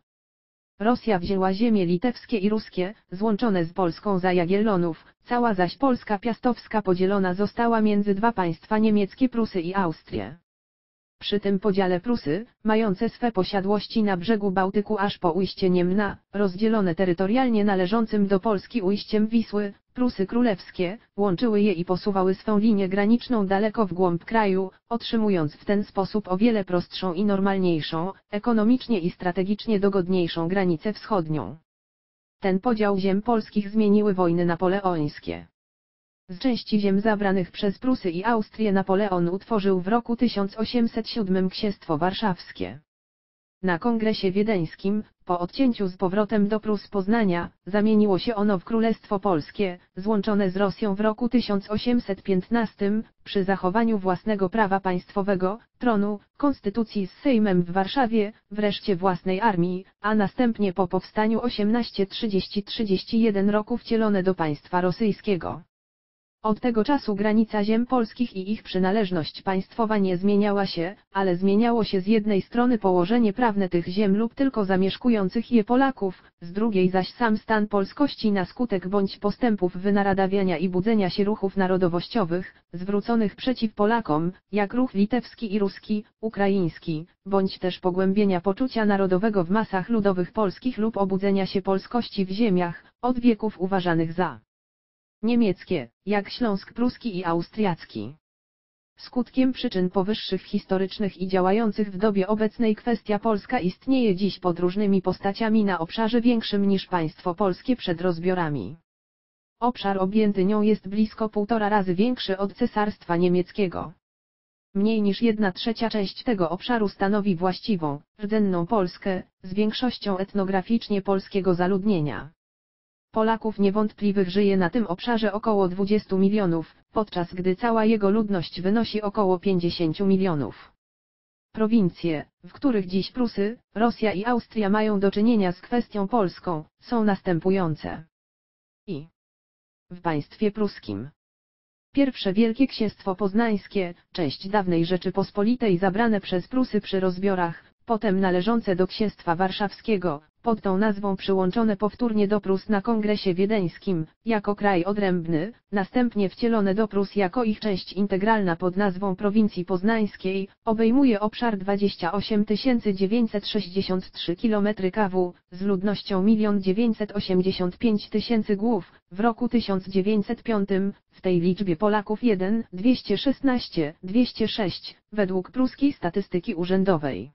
Rosja wzięła ziemie litewskie i ruskie, złączone z Polską za Jagiellonów, cała zaś Polska piastowska podzielona została między dwa państwa niemieckie, Prusy i Austrię. Przy tym podziale Prusy, mające swe posiadłości na brzegu Bałtyku aż po ujście Niemna, rozdzielone terytorialnie należącym do Polski ujściem Wisły, Prusy królewskie, łączyły je i posuwały swą linię graniczną daleko w głąb kraju, otrzymując w ten sposób o wiele prostszą i normalniejszą, ekonomicznie i strategicznie dogodniejszą granicę wschodnią. Ten podział ziem polskich zmieniły wojny napoleońskie. Z części ziem zabranych przez Prusy i Austrię Napoleon utworzył w roku tysiąc osiemset siódmym Księstwo Warszawskie. Na Kongresie Wiedeńskim, po odcięciu z powrotem do Prus Poznania, zamieniło się ono w Królestwo Polskie, złączone z Rosją w roku tysiąc osiemset piętnastym, przy zachowaniu własnego prawa państwowego, tronu, konstytucji z Sejmem w Warszawie, wreszcie własnej armii, a następnie po powstaniu osiemnaście trzydzieści trzydzieści jeden roku wcielone do państwa rosyjskiego. Od tego czasu granica ziem polskich i ich przynależność państwowa nie zmieniała się, ale zmieniało się z jednej strony położenie prawne tych ziem lub tylko zamieszkujących je Polaków, z drugiej zaś sam stan polskości na skutek bądź postępów wynaradawiania i budzenia się ruchów narodowościowych, zwróconych przeciw Polakom, jak ruch litewski i ruski, ukraiński, bądź też pogłębienia poczucia narodowego w masach ludowych polskich lub obudzenia się polskości w ziemiach, od wieków uważanych za niemieckie, jak Śląsk pruski i austriacki. Skutkiem przyczyn powyższych historycznych i działających w dobie obecnej kwestia polska istnieje dziś pod różnymi postaciami na obszarze większym niż państwo polskie przed rozbiorami. Obszar objęty nią jest blisko półtora razy większy od cesarstwa niemieckiego. Mniej niż jedna trzecia część tego obszaru stanowi właściwą, rdzenną Polskę, z większością etnograficznie polskiego zaludnienia. Polaków niewątpliwych żyje na tym obszarze około dwudziestu milionów, podczas gdy cała jego ludność wynosi około pięćdziesięciu milionów. Prowincje, w których dziś Prusy, Rosja i Austria mają do czynienia z kwestią polską, są następujące. I. W państwie pruskim. Pierwsze Wielkie Księstwo Poznańskie, część dawnej Rzeczypospolitej zabrane przez Prusy przy rozbiorach, potem należące do Księstwa Warszawskiego, pod tą nazwą przyłączone powtórnie do Prus na Kongresie Wiedeńskim, jako kraj odrębny, następnie wcielone do Prus jako ich część integralna pod nazwą Prowincji Poznańskiej, obejmuje obszar dwadzieścia osiem tysięcy dziewięćset sześćdziesiąt trzy kilometry kwadratowe, z ludnością milion dziewięćset osiemdziesiąt pięć tysięcy głów, w roku tysiąc dziewięćset piątym, w tej liczbie Polaków jeden dwieście szesnaście dwieście sześć, według pruskiej statystyki urzędowej.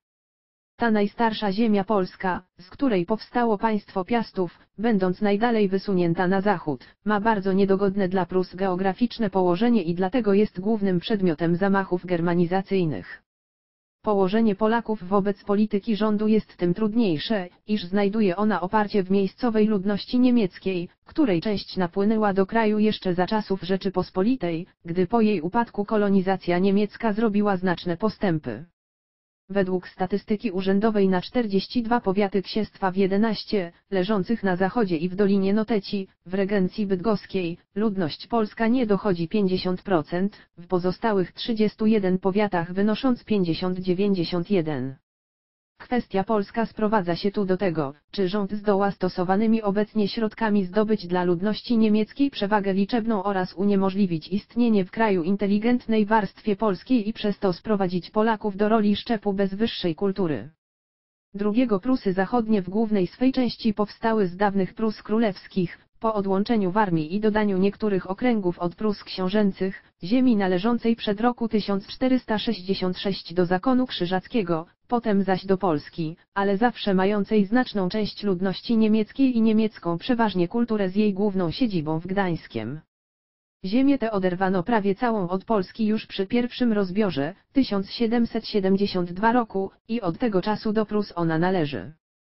Ta najstarsza ziemia polska, z której powstało państwo Piastów, będąc najdalej wysunięta na zachód, ma bardzo niedogodne dla Prus geograficzne położenie i dlatego jest głównym przedmiotem zamachów germanizacyjnych. Położenie Polaków wobec polityki rządu jest tym trudniejsze, iż znajduje ona oparcie w miejscowej ludności niemieckiej, której część napłynęła do kraju jeszcze za czasów Rzeczypospolitej, gdy po jej upadku kolonizacja niemiecka zrobiła znaczne postępy. Według statystyki urzędowej na czterdzieści dwa powiaty księstwa w jedenaście, leżących na zachodzie i w Dolinie Noteci, w regencji bydgoskiej, ludność polska nie dochodzi pięćdziesiąt procent, w pozostałych trzydziestu jeden powiatach wynosząc pięćdziesiąt do dziewięćdziesięciu jeden procent. Kwestia polska sprowadza się tu do tego, czy rząd zdoła stosowanymi obecnie środkami zdobyć dla ludności niemieckiej przewagę liczebną oraz uniemożliwić istnienie w kraju inteligentnej warstwie polskiej i przez to sprowadzić Polaków do roli szczepu bez wyższej kultury. Drugiego Prusy Zachodnie w głównej swej części powstały z dawnych Prus Królewskich, po odłączeniu Warmii i dodaniu niektórych okręgów od Prus Książęcych, ziemi należącej przed roku tysiąc czterysta sześćdziesiąt sześć do zakonu krzyżackiego, potem zaś do Polski, ale zawsze mającej znaczną część ludności niemieckiej i niemiecką przeważnie kulturę z jej główną siedzibą w Gdańskiem. Ziemię tę oderwano prawie całą od Polski już przy pierwszym rozbiorze, tysiąc siedemset siedemdziesiątym drugim roku, i od tego czasu do Prus ona należy.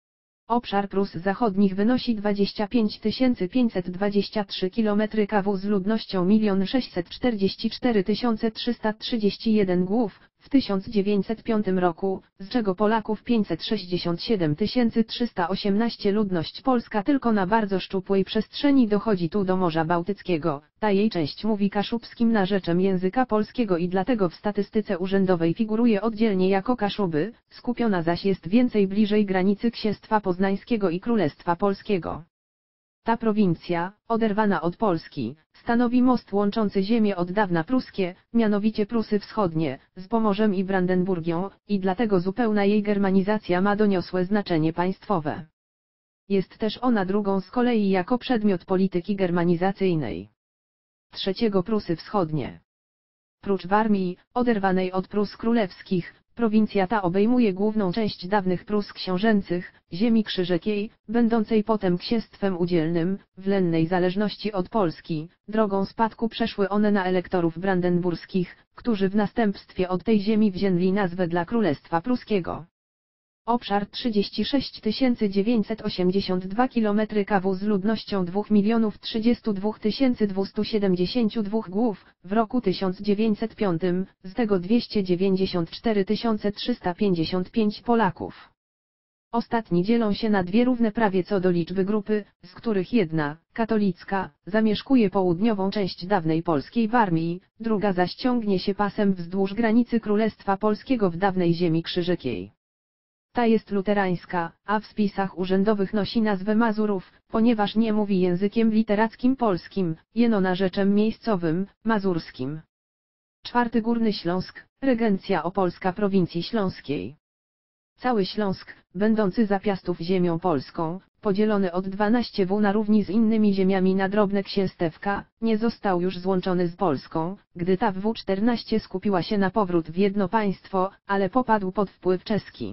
Obszar Prus Zachodnich wynosi dwadzieścia pięć tysięcy pięćset dwadzieścia trzy kilometry kwadratowe z ludnością jeden sześćset czterdzieści cztery tysiące trzysta trzydzieści jeden głów w tysiąc dziewięćset piątym roku, z czego Polaków pięćset sześćdziesiąt siedem tysięcy trzysta osiemnaście. Ludność polska tylko na bardzo szczupłej przestrzeni dochodzi tu do Morza Bałtyckiego. Ta jej część mówi kaszubskim narzeczem języka polskiego i dlatego w statystyce urzędowej figuruje oddzielnie jako Kaszuby, skupiona zaś jest więcej bliżej granicy Księstwa Poznańskiego i Królestwa Polskiego. Ta prowincja, oderwana od Polski, stanowi most łączący ziemie od dawna pruskie, mianowicie Prusy Wschodnie, z Pomorzem i Brandenburgią, i dlatego zupełna jej germanizacja ma doniosłe znaczenie państwowe. Jest też ona drugą z kolei jako przedmiot polityki germanizacyjnej. Trzeciego Prusy Wschodnie. Prócz Warmii, oderwanej od Prus Królewskich, prowincja ta obejmuje główną część dawnych Prus książęcych, ziemi krzyżakiej, będącej potem księstwem udzielnym, w lennej zależności od Polski. Drogą spadku przeszły one na elektorów brandenburskich, którzy w następstwie od tej ziemi wzięli nazwę dla Królestwa Pruskiego. Obszar trzydzieści sześć tysięcy dziewięćset osiemdziesiąt dwa kilometry kwadratowe z ludnością dwa miliony trzydzieści dwa tysiące dwieście siedemdziesiąt dwa głów w roku tysiąc dziewięćset piątym, z tego dwieście dziewięćdziesiąt cztery tysiące trzysta pięćdziesiąt pięć Polaków. Ostatni dzielą się na dwie równe prawie co do liczby grupy, z których jedna, katolicka, zamieszkuje południową część dawnej polskiej Warmii, druga zaś ciągnie się pasem wzdłuż granicy Królestwa Polskiego w dawnej ziemi krzyżakiej. Ta jest luterańska, a w spisach urzędowych nosi nazwę Mazurów, ponieważ nie mówi językiem literackim polskim, jeno narzeczem miejscowym, mazurskim. Czwarty Górny Śląsk, regencja opolska prowincji śląskiej. Cały Śląsk, będący za Piastów ziemią polską, podzielony od dwunastu W na równi z innymi ziemiami na drobne księstewka, nie został już złączony z Polską, gdy ta w W czternaście skupiła się na powrót w jedno państwo, ale popadł pod wpływ czeski.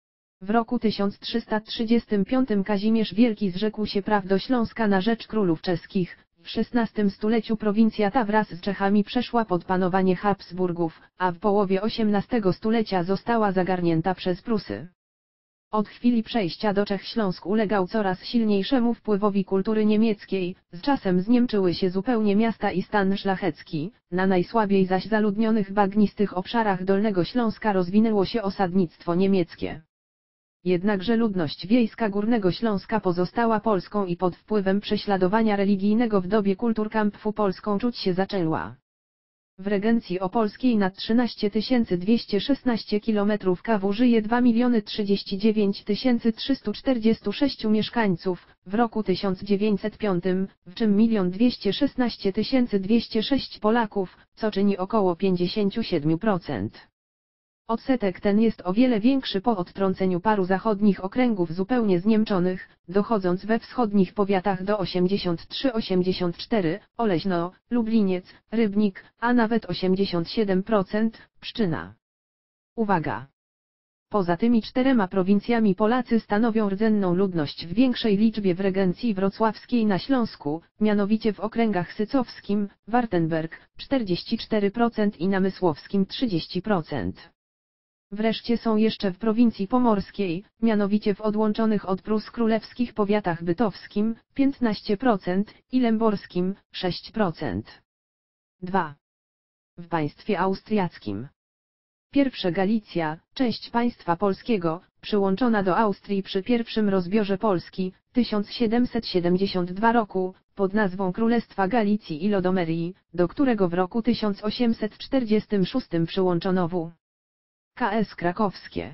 W roku tysiąc trzysta trzydziestym piątym Kazimierz Wielki zrzekł się praw do Śląska na rzecz królów czeskich. W szesnastym stuleciu prowincja ta wraz z Czechami przeszła pod panowanie Habsburgów, a w połowie osiemnastego stulecia została zagarnięta przez Prusy. Od chwili przejścia do Czech Śląsk ulegał coraz silniejszemu wpływowi kultury niemieckiej, z czasem zniemczyły się zupełnie miasta i stan szlachecki, na najsłabiej zaś zaludnionych bagnistych obszarach Dolnego Śląska rozwinęło się osadnictwo niemieckie. Jednakże ludność wiejska Górnego Śląska pozostała polską i pod wpływem prześladowania religijnego w dobie kulturkampfu polską czuć się zaczęła. W regencji opolskiej na trzynaście tysięcy dwieście szesnaście kilometrów kwadratowych żyje dwa miliony trzydzieści dziewięć tysięcy trzysta czterdzieści sześć mieszkańców, w roku tysiąc dziewięćset piątym, w czym milion dwieście szesnaście tysięcy dwieście sześć Polaków, co czyni około pięćdziesiąt siedem procent. Odsetek ten jest o wiele większy po odtrąceniu paru zachodnich okręgów zupełnie zniemczonych, dochodząc we wschodnich powiatach do osiemdziesiąt trzy osiemdziesiąt cztery, Oleśno, Lubliniec, Rybnik, a nawet osiemdziesiąt siedem procent, Pszczyna. Uwaga! Poza tymi czterema prowincjami Polacy stanowią rdzenną ludność w większej liczbie w regencji wrocławskiej na Śląsku, mianowicie w okręgach sycowskim, Wartenberg, czterdzieści cztery procent i namysłowskim trzydzieści procent. Wreszcie są jeszcze w prowincji pomorskiej, mianowicie w odłączonych od Prus królewskich powiatach bytowskim, piętnaście procent, i lęborskim, sześć procent. dwa. W państwie austriackim. Pierwsze Galicja, część państwa polskiego, przyłączona do Austrii przy pierwszym rozbiorze Polski, tysiąc siedemset siedemdziesiątego drugiego roku, pod nazwą Królestwa Galicji i Lodomerii, do którego w roku tysiąc osiemset czterdziestym szóstym przyłączono W. K S krakowskie.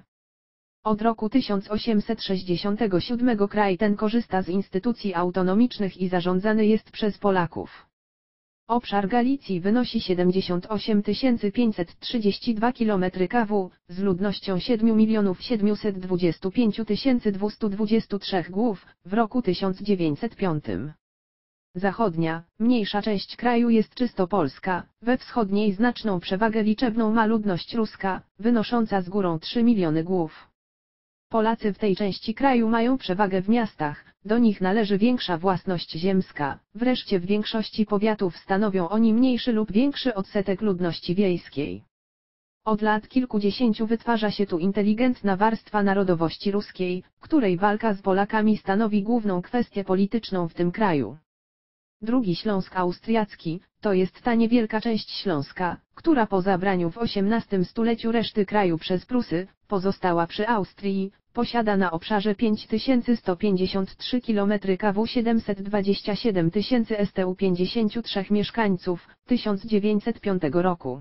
Od roku tysiąc osiemset sześćdziesiątego siódmego kraj ten korzysta z instytucji autonomicznych i zarządzany jest przez Polaków. Obszar Galicji wynosi siedemdziesiąt osiem tysięcy pięćset trzydzieści dwa kilometry kwadratowe, z ludnością siedem milionów siedemset dwadzieścia pięć tysięcy dwieście dwadzieścia trzy głów, w roku tysiąc dziewięćset piątym. Zachodnia, mniejsza część kraju jest czysto polska, we wschodniej znaczną przewagę liczebną ma ludność ruska, wynosząca z górą trzy miliony głów. Polacy w tej części kraju mają przewagę w miastach, do nich należy większa własność ziemska, wreszcie w większości powiatów stanowią oni mniejszy lub większy odsetek ludności wiejskiej. Od lat kilkudziesięciu wytwarza się tu inteligentna warstwa narodowości ruskiej, której walka z Polakami stanowi główną kwestię polityczną w tym kraju. Drugi Śląsk Austriacki, to jest ta niewielka część Śląska, która po zabraniu w osiemnastym stuleciu reszty kraju przez Prusy, pozostała przy Austrii, posiada na obszarze pięć tysięcy sto pięćdziesiąt trzy kilometry kwadratowe siedemset dwadzieścia siedem tysięcy stu pięćdziesięciu trzech mieszkańców, tysiąc dziewięćset piątego roku.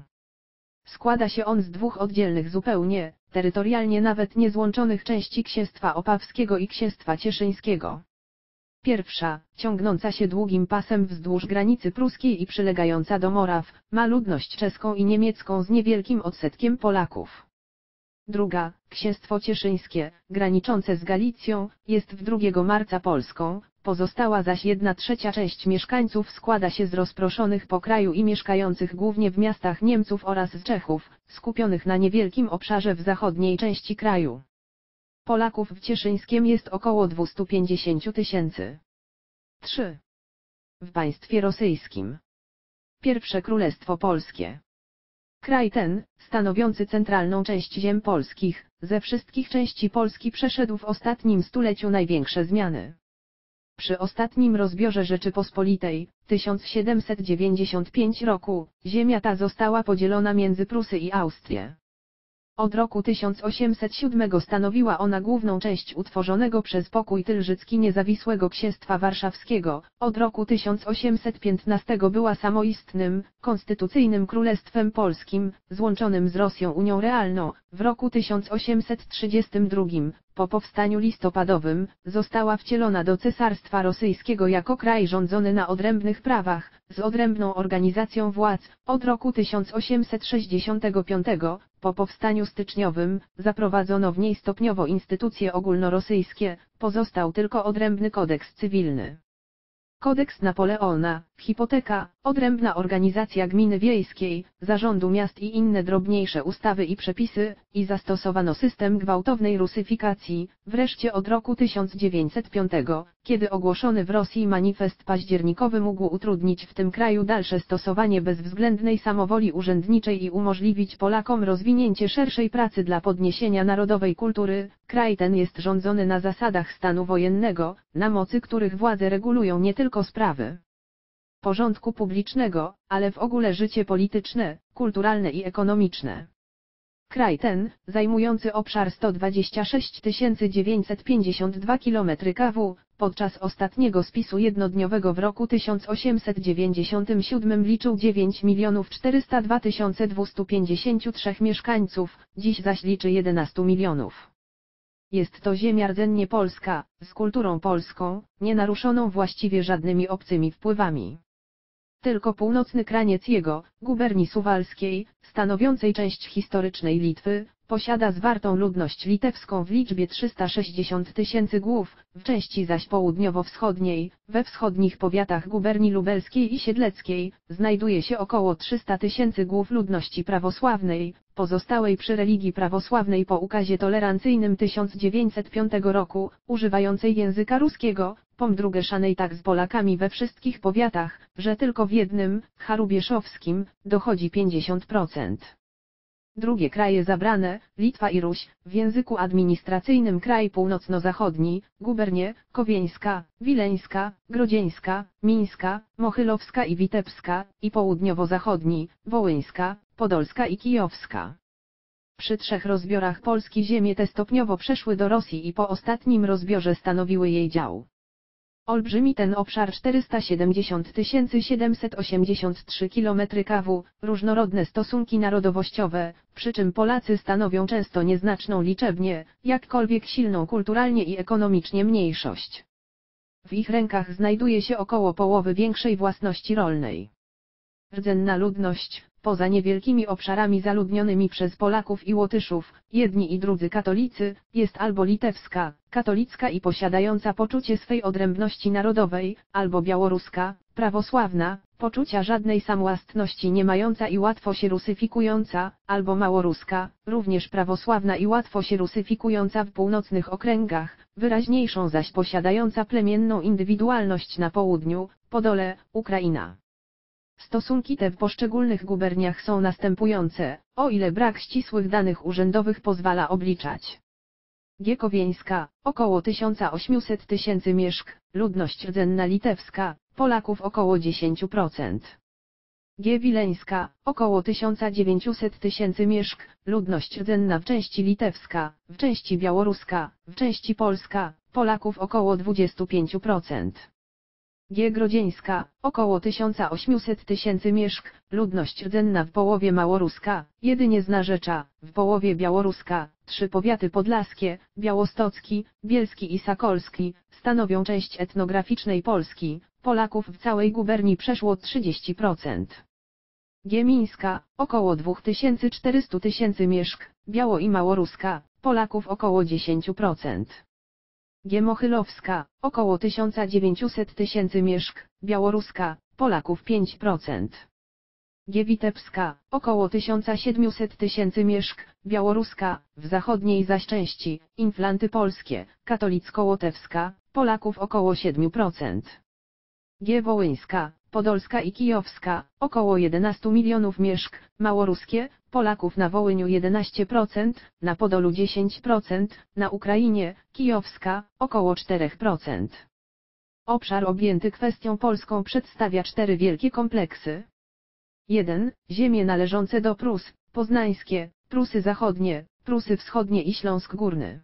Składa się on z dwóch oddzielnych zupełnie, terytorialnie nawet niezłączonych części Księstwa Opawskiego i Księstwa Cieszyńskiego. Pierwsza, ciągnąca się długim pasem wzdłuż granicy pruskiej i przylegająca do Moraw, ma ludność czeską i niemiecką z niewielkim odsetkiem Polaków. Druga, Księstwo Cieszyńskie, graniczące z Galicją, jest w drugiego marca Polską, pozostała zaś jedna trzecia część mieszkańców składa się z rozproszonych po kraju i mieszkających głównie w miastach Niemców oraz z Czechów, skupionych na niewielkim obszarze w zachodniej części kraju. Polaków w Cieszyńskiem jest około dwieście pięćdziesiąt tysięcy. trzy. W państwie rosyjskim. Pierwsze Królestwo Polskie. Kraj ten, stanowiący centralną część ziem polskich, ze wszystkich części Polski przeszedł w ostatnim stuleciu największe zmiany. Przy ostatnim rozbiorze Rzeczypospolitej, tysiąc siedemset dziewięćdziesiątego piątego roku, ziemia ta została podzielona między Prusy i Austrię. Od roku tysiąc osiemset siódmego stanowiła ona główną część utworzonego przez pokój Tylżycki niezawisłego Księstwa Warszawskiego, od roku tysiąc osiemset piętnastego była samoistnym, konstytucyjnym Królestwem Polskim, złączonym z Rosją Unią Realną. W roku tysiąc osiemset trzydziestym drugim, po powstaniu listopadowym, została wcielona do Cesarstwa Rosyjskiego jako kraj rządzony na odrębnych prawach, z odrębną organizacją władz. Od roku tysiąc osiemset sześćdziesiątego piątego, po powstaniu styczniowym, zaprowadzono w niej stopniowo instytucje ogólnorosyjskie, pozostał tylko odrębny kodeks cywilny. Kodeks Napoleona, hipoteka, odrębna organizacja gminy wiejskiej, zarządu miast i inne drobniejsze ustawy i przepisy, i zastosowano system gwałtownej rusyfikacji. Wreszcie od roku tysiąc dziewięćset piątego, kiedy ogłoszony w Rosji manifest październikowy mógł utrudnić w tym kraju dalsze stosowanie bezwzględnej samowoli urzędniczej i umożliwić Polakom rozwinięcie szerszej pracy dla podniesienia narodowej kultury, kraj ten jest rządzony na zasadach stanu wojennego, na mocy których władze regulują nie tylko sprawy porządku publicznego, ale w ogóle życie polityczne, kulturalne i ekonomiczne. Kraj ten, zajmujący obszar sto dwadzieścia sześć tysięcy dziewięćset pięćdziesiąt dwa kilometry kwadratowe, podczas ostatniego spisu jednodniowego w roku tysiąc osiemset dziewięćdziesiątym siódmym liczył dziewięć milionów czterysta dwa tysiące dwieście pięćdziesiąt trzy mieszkańców, dziś zaś liczy jedenaście milionów. Jest to ziemia rdzennie polska, z kulturą polską, nienaruszoną właściwie żadnymi obcymi wpływami. Tylko północny kraniec jego, guberni suwalskiej, stanowiącej część historycznej Litwy, posiada zwartą ludność litewską w liczbie trzysta sześćdziesiąt tysięcy głów, w części zaś południowo-wschodniej, we wschodnich powiatach guberni lubelskiej i siedleckiej, znajduje się około trzysta tysięcy głów ludności prawosławnej, pozostałej przy religii prawosławnej po ukazie tolerancyjnym tysiąc dziewięćset piątego roku, używającej języka ruskiego, pomdrugeszanej tak z Polakami we wszystkich powiatach, że tylko w jednym, charubieszowskim, dochodzi pięćdziesiąt procent. Drugie kraje zabrane, Litwa i Ruś, w języku administracyjnym kraj północno-zachodni, gubernie, Kowieńska, Wileńska, Grodzieńska, Mińska, Mochylowska i Witebska, i południowo-zachodni, Wołyńska, Podolska i Kijowska. Przy trzech rozbiorach Polski ziemie te stopniowo przeszły do Rosji i po ostatnim rozbiorze stanowiły jej dział. Olbrzymi ten obszar czterysta siedemdziesiąt tysięcy siedemset osiemdziesiąt trzy kilometry kwadratowe, różnorodne stosunki narodowościowe, przy czym Polacy stanowią często nieznaczną liczebnie, jakkolwiek silną kulturalnie i ekonomicznie mniejszość. W ich rękach znajduje się około połowy większej własności rolnej. Rdzenna ludność, poza niewielkimi obszarami zaludnionymi przez Polaków i Łotyszów, jedni i drudzy katolicy, jest albo litewska, katolicka i posiadająca poczucie swej odrębności narodowej, albo białoruska, prawosławna, poczucia żadnej samowłastności nie mająca i łatwo się rusyfikująca, albo małoruska, również prawosławna i łatwo się rusyfikująca w północnych okręgach, wyraźniejszą zaś posiadająca plemienną indywidualność na południu, Podole, Ukraina. Stosunki te w poszczególnych guberniach są następujące, o ile brak ścisłych danych urzędowych pozwala obliczać. G. Kowieńska, około tysiąc osiemset tysięcy mieszk, ludność rdzenna litewska, Polaków około dziesięć procent. G. Wileńska, około tysiąc dziewięćset tysięcy mieszk, ludność rdzenna w części litewska, w części białoruska, w części polska, Polaków około dwadzieścia pięć procent. G. Grodzieńska, około tysiąc osiemset tysięcy mieszk, ludność rdzenna w połowie małoruska, jedynie z Narzecza, w połowie białoruska, trzy powiaty podlaskie, białostocki, bielski i sakolski, stanowią część etnograficznej Polski, Polaków w całej guberni przeszło trzydzieści procent. G. Mińska, około dwa tysiące czterysta tysięcy mieszk, Biało i Małoruska, Polaków około dziesięć procent. G. Mochylowska, około tysiąc dziewięćset tysięcy mieszk, Białoruska, Polaków pięć procent. G. Witebska, około tysiąc siedemset tysięcy mieszk, Białoruska, w zachodniej zaś części, Inflanty polskie, katolicko-łotewska, Polaków około siedem procent. G. Wołyńska, Podolska i Kijowska, około jedenaście milionów mieszk, Małoruskie, Polaków na Wołyniu jedenaście procent, na Podolu dziesięć procent, na Ukrainie, Kijowska, około cztery procent. Obszar objęty kwestią polską przedstawia cztery wielkie kompleksy. jeden. Ziemie należące do Prus, poznańskie, Prusy zachodnie, Prusy wschodnie i Śląsk Górny.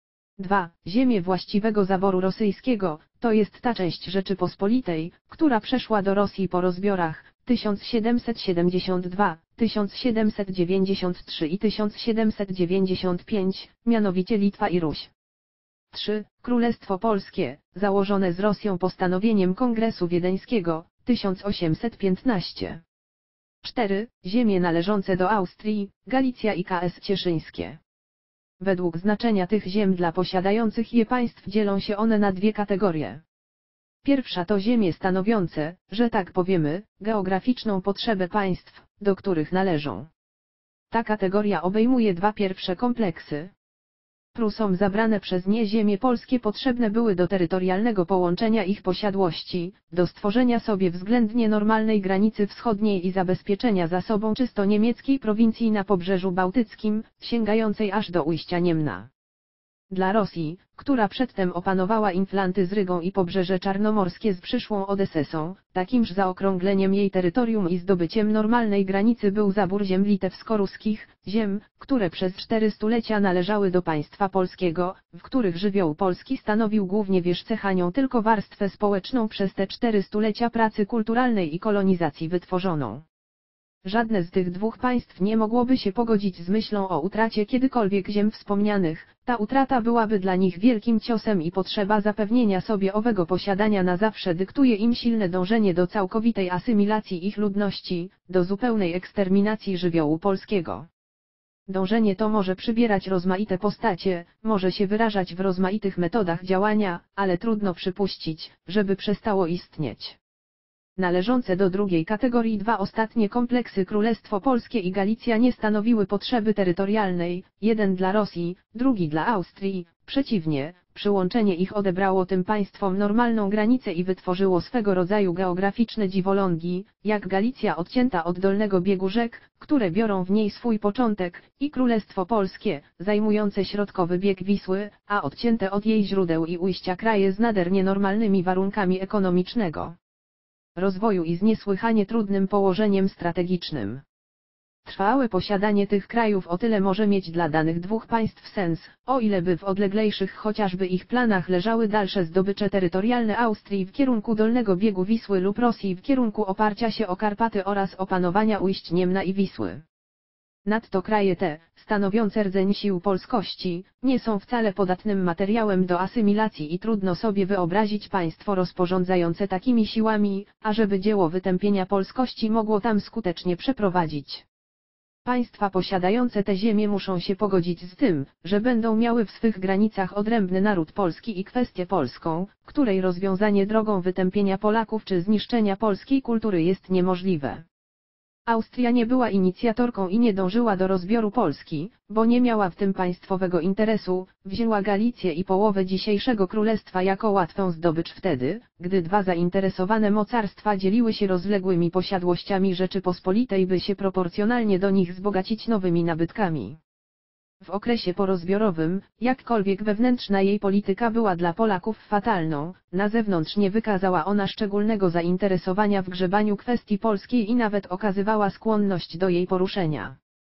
dwa. Ziemie właściwego zaboru rosyjskiego, to jest ta część Rzeczypospolitej, która przeszła do Rosji po rozbiorach tysiąc siedemset siedemdziesiąt dwa, tysiąc siedemset dziewięćdziesiąt trzy i tysiąc siedemset dziewięćdziesiąt pięć, mianowicie Litwa i Ruś. trzy. Królestwo Polskie, założone z Rosją postanowieniem Kongresu Wiedeńskiego, tysiąc osiemset piętnaście. cztery. Ziemie należące do Austrii, Galicja i K S Cieszyńskie. Według znaczenia tych ziem dla posiadających je państw dzielą się one na dwie kategorie. Pierwsza to ziemie stanowiące, że tak powiemy, geograficzną potrzebę państw, do których należą. Ta kategoria obejmuje dwa pierwsze kompleksy. Prusom zabrane przez nie ziemie polskie potrzebne były do terytorialnego połączenia ich posiadłości, do stworzenia sobie względnie normalnej granicy wschodniej i zabezpieczenia za sobą czysto niemieckiej prowincji na Pobrzeżu Bałtyckim, sięgającej aż do ujścia Niemna. Dla Rosji, która przedtem opanowała Inflanty z Rygą i Pobrzeże Czarnomorskie z przyszłą Odesesą, takimż zaokrągleniem jej terytorium i zdobyciem normalnej granicy był zabór ziem litewsko-ruskich, ziem, które przez cztery stulecia należały do państwa polskiego, w których żywioł polski stanowił głównie wierzchę Hanią tylko warstwę społeczną przez te cztery stulecia pracy kulturalnej i kolonizacji wytworzoną. Żadne z tych dwóch państw nie mogłoby się pogodzić z myślą o utracie kiedykolwiek ziem wspomnianych, ta utrata byłaby dla nich wielkim ciosem i potrzeba zapewnienia sobie owego posiadania na zawsze dyktuje im silne dążenie do całkowitej asymilacji ich ludności, do zupełnej eksterminacji żywiołu polskiego. Dążenie to może przybierać rozmaite postacie, może się wyrażać w rozmaitych metodach działania, ale trudno przypuścić, żeby przestało istnieć. Należące do drugiej kategorii dwa ostatnie kompleksy Królestwo Polskie i Galicja nie stanowiły potrzeby terytorialnej, jeden dla Rosji, drugi dla Austrii, przeciwnie, przyłączenie ich odebrało tym państwom normalną granicę i wytworzyło swego rodzaju geograficzne dziwolągi, jak Galicja odcięta od dolnego biegu rzek, które biorą w niej swój początek, i Królestwo Polskie, zajmujące środkowy bieg Wisły, a odcięte od jej źródeł i ujścia kraje z nader nienormalnymi warunkami ekonomicznego rozwoju i z niesłychanie trudnym położeniem strategicznym. Trwałe posiadanie tych krajów o tyle może mieć dla danych dwóch państw sens, o ile by w odleglejszych chociażby ich planach leżały dalsze zdobycze terytorialne Austrii w kierunku dolnego biegu Wisły lub Rosji w kierunku oparcia się o Karpaty oraz opanowania ujść Niemna i Wisły. Nadto kraje te, stanowiące rdzeń sił polskości, nie są wcale podatnym materiałem do asymilacji i trudno sobie wyobrazić państwo rozporządzające takimi siłami, ażeby dzieło wytępienia polskości mogło tam skutecznie przeprowadzić. Państwa posiadające te ziemie muszą się pogodzić z tym, że będą miały w swych granicach odrębny naród polski i kwestię polską, której rozwiązanie drogą wytępienia Polaków czy zniszczenia polskiej kultury jest niemożliwe. Austria nie była inicjatorką i nie dążyła do rozbioru Polski, bo nie miała w tym państwowego interesu, wzięła Galicję i połowę dzisiejszego królestwa jako łatwą zdobycz wtedy, gdy dwa zainteresowane mocarstwa dzieliły się rozległymi posiadłościami Rzeczypospolitej, by się proporcjonalnie do nich wzbogacić nowymi nabytkami. W okresie porozbiorowym, jakkolwiek wewnętrzna jej polityka była dla Polaków fatalną, na zewnątrz nie wykazała ona szczególnego zainteresowania w grzebaniu kwestii polskiej i nawet okazywała skłonność do jej poruszenia.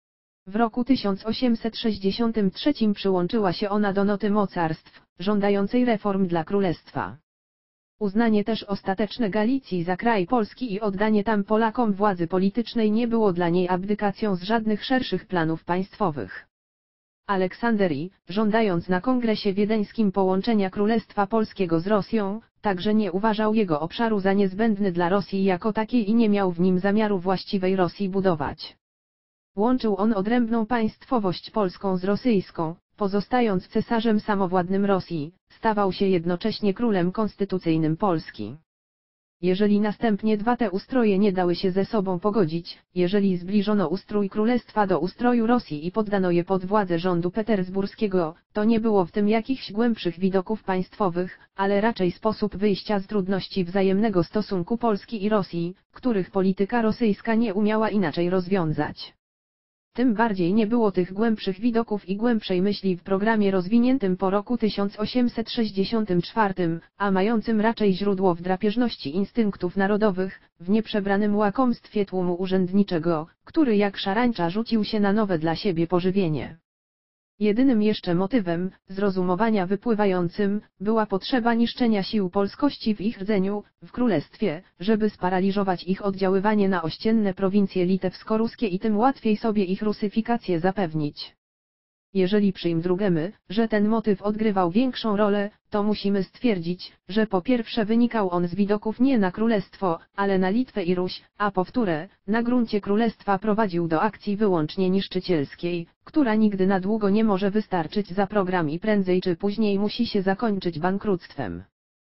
W roku tysiąc osiemset sześćdziesiątym trzecim przyłączyła się ona do noty mocarstw, żądającej reform dla królestwa. Uznanie też ostateczne Galicji za kraj polski i oddanie tam Polakom władzy politycznej nie było dla niej abdykacją z żadnych szerszych planów państwowych. Aleksander I, żądając na kongresie wiedeńskim połączenia Królestwa Polskiego z Rosją, także nie uważał jego obszaru za niezbędny dla Rosji jako takiej i nie miał w nim zamiaru właściwej Rosji budować. Łączył on odrębną państwowość polską z rosyjską, pozostając cesarzem samowładnym Rosji, stawał się jednocześnie królem konstytucyjnym Polski. Jeżeli następnie dwa te ustroje nie dały się ze sobą pogodzić, jeżeli zbliżono ustrój królestwa do ustroju Rosji i poddano je pod władzę rządu petersburskiego, to nie było w tym jakichś głębszych widoków państwowych, ale raczej sposób wyjścia z trudności wzajemnego stosunku Polski i Rosji, których polityka rosyjska nie umiała inaczej rozwiązać. Tym bardziej nie było tych głębszych widoków i głębszej myśli w programie rozwiniętym po roku tysiąc osiemset sześćdziesiątym czwartym, a mającym raczej źródło w drapieżności instynktów narodowych, w nieprzebranym łakomstwie tłumu urzędniczego, który jak szarańcza rzucił się na nowe dla siebie pożywienie. Jedynym jeszcze motywem, zrozumowania wypływającym, była potrzeba niszczenia sił polskości w ich rdzeniu, w królestwie, żeby sparaliżować ich oddziaływanie na ościenne prowincje litewsko-ruskie i tym łatwiej sobie ich rusyfikację zapewnić. Jeżeli przyjmujemy, że ten motyw odgrywał większą rolę, to musimy stwierdzić, że po pierwsze wynikał on z widoków nie na królestwo, ale na Litwę i Ruś, a po wtóre, na gruncie królestwa prowadził do akcji wyłącznie niszczycielskiej, która nigdy na długo nie może wystarczyć za program i prędzej czy później musi się zakończyć bankructwem.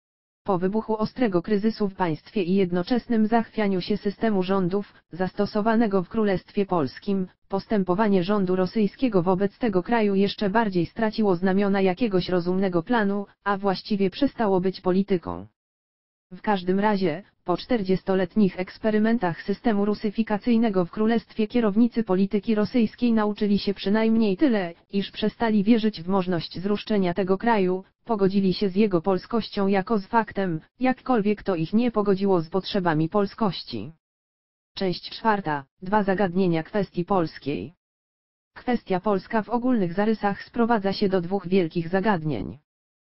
Po wybuchu ostrego kryzysu w państwie i jednoczesnym zachwianiu się systemu rządów, zastosowanego w Królestwie Polskim, postępowanie rządu rosyjskiego wobec tego kraju jeszcze bardziej straciło znamiona jakiegoś rozumnego planu, a właściwie przestało być polityką. W każdym razie, po czterdziestoletnich eksperymentach systemu rusyfikacyjnego w Królestwie kierownicy polityki rosyjskiej nauczyli się przynajmniej tyle, iż przestali wierzyć w możliwość zruszczenia tego kraju, pogodzili się z jego polskością jako z faktem, jakkolwiek to ich nie pogodziło z potrzebami polskości. Część czwarta. Dwa zagadnienia kwestii polskiej. Kwestia polska w ogólnych zarysach sprowadza się do dwóch wielkich zagadnień.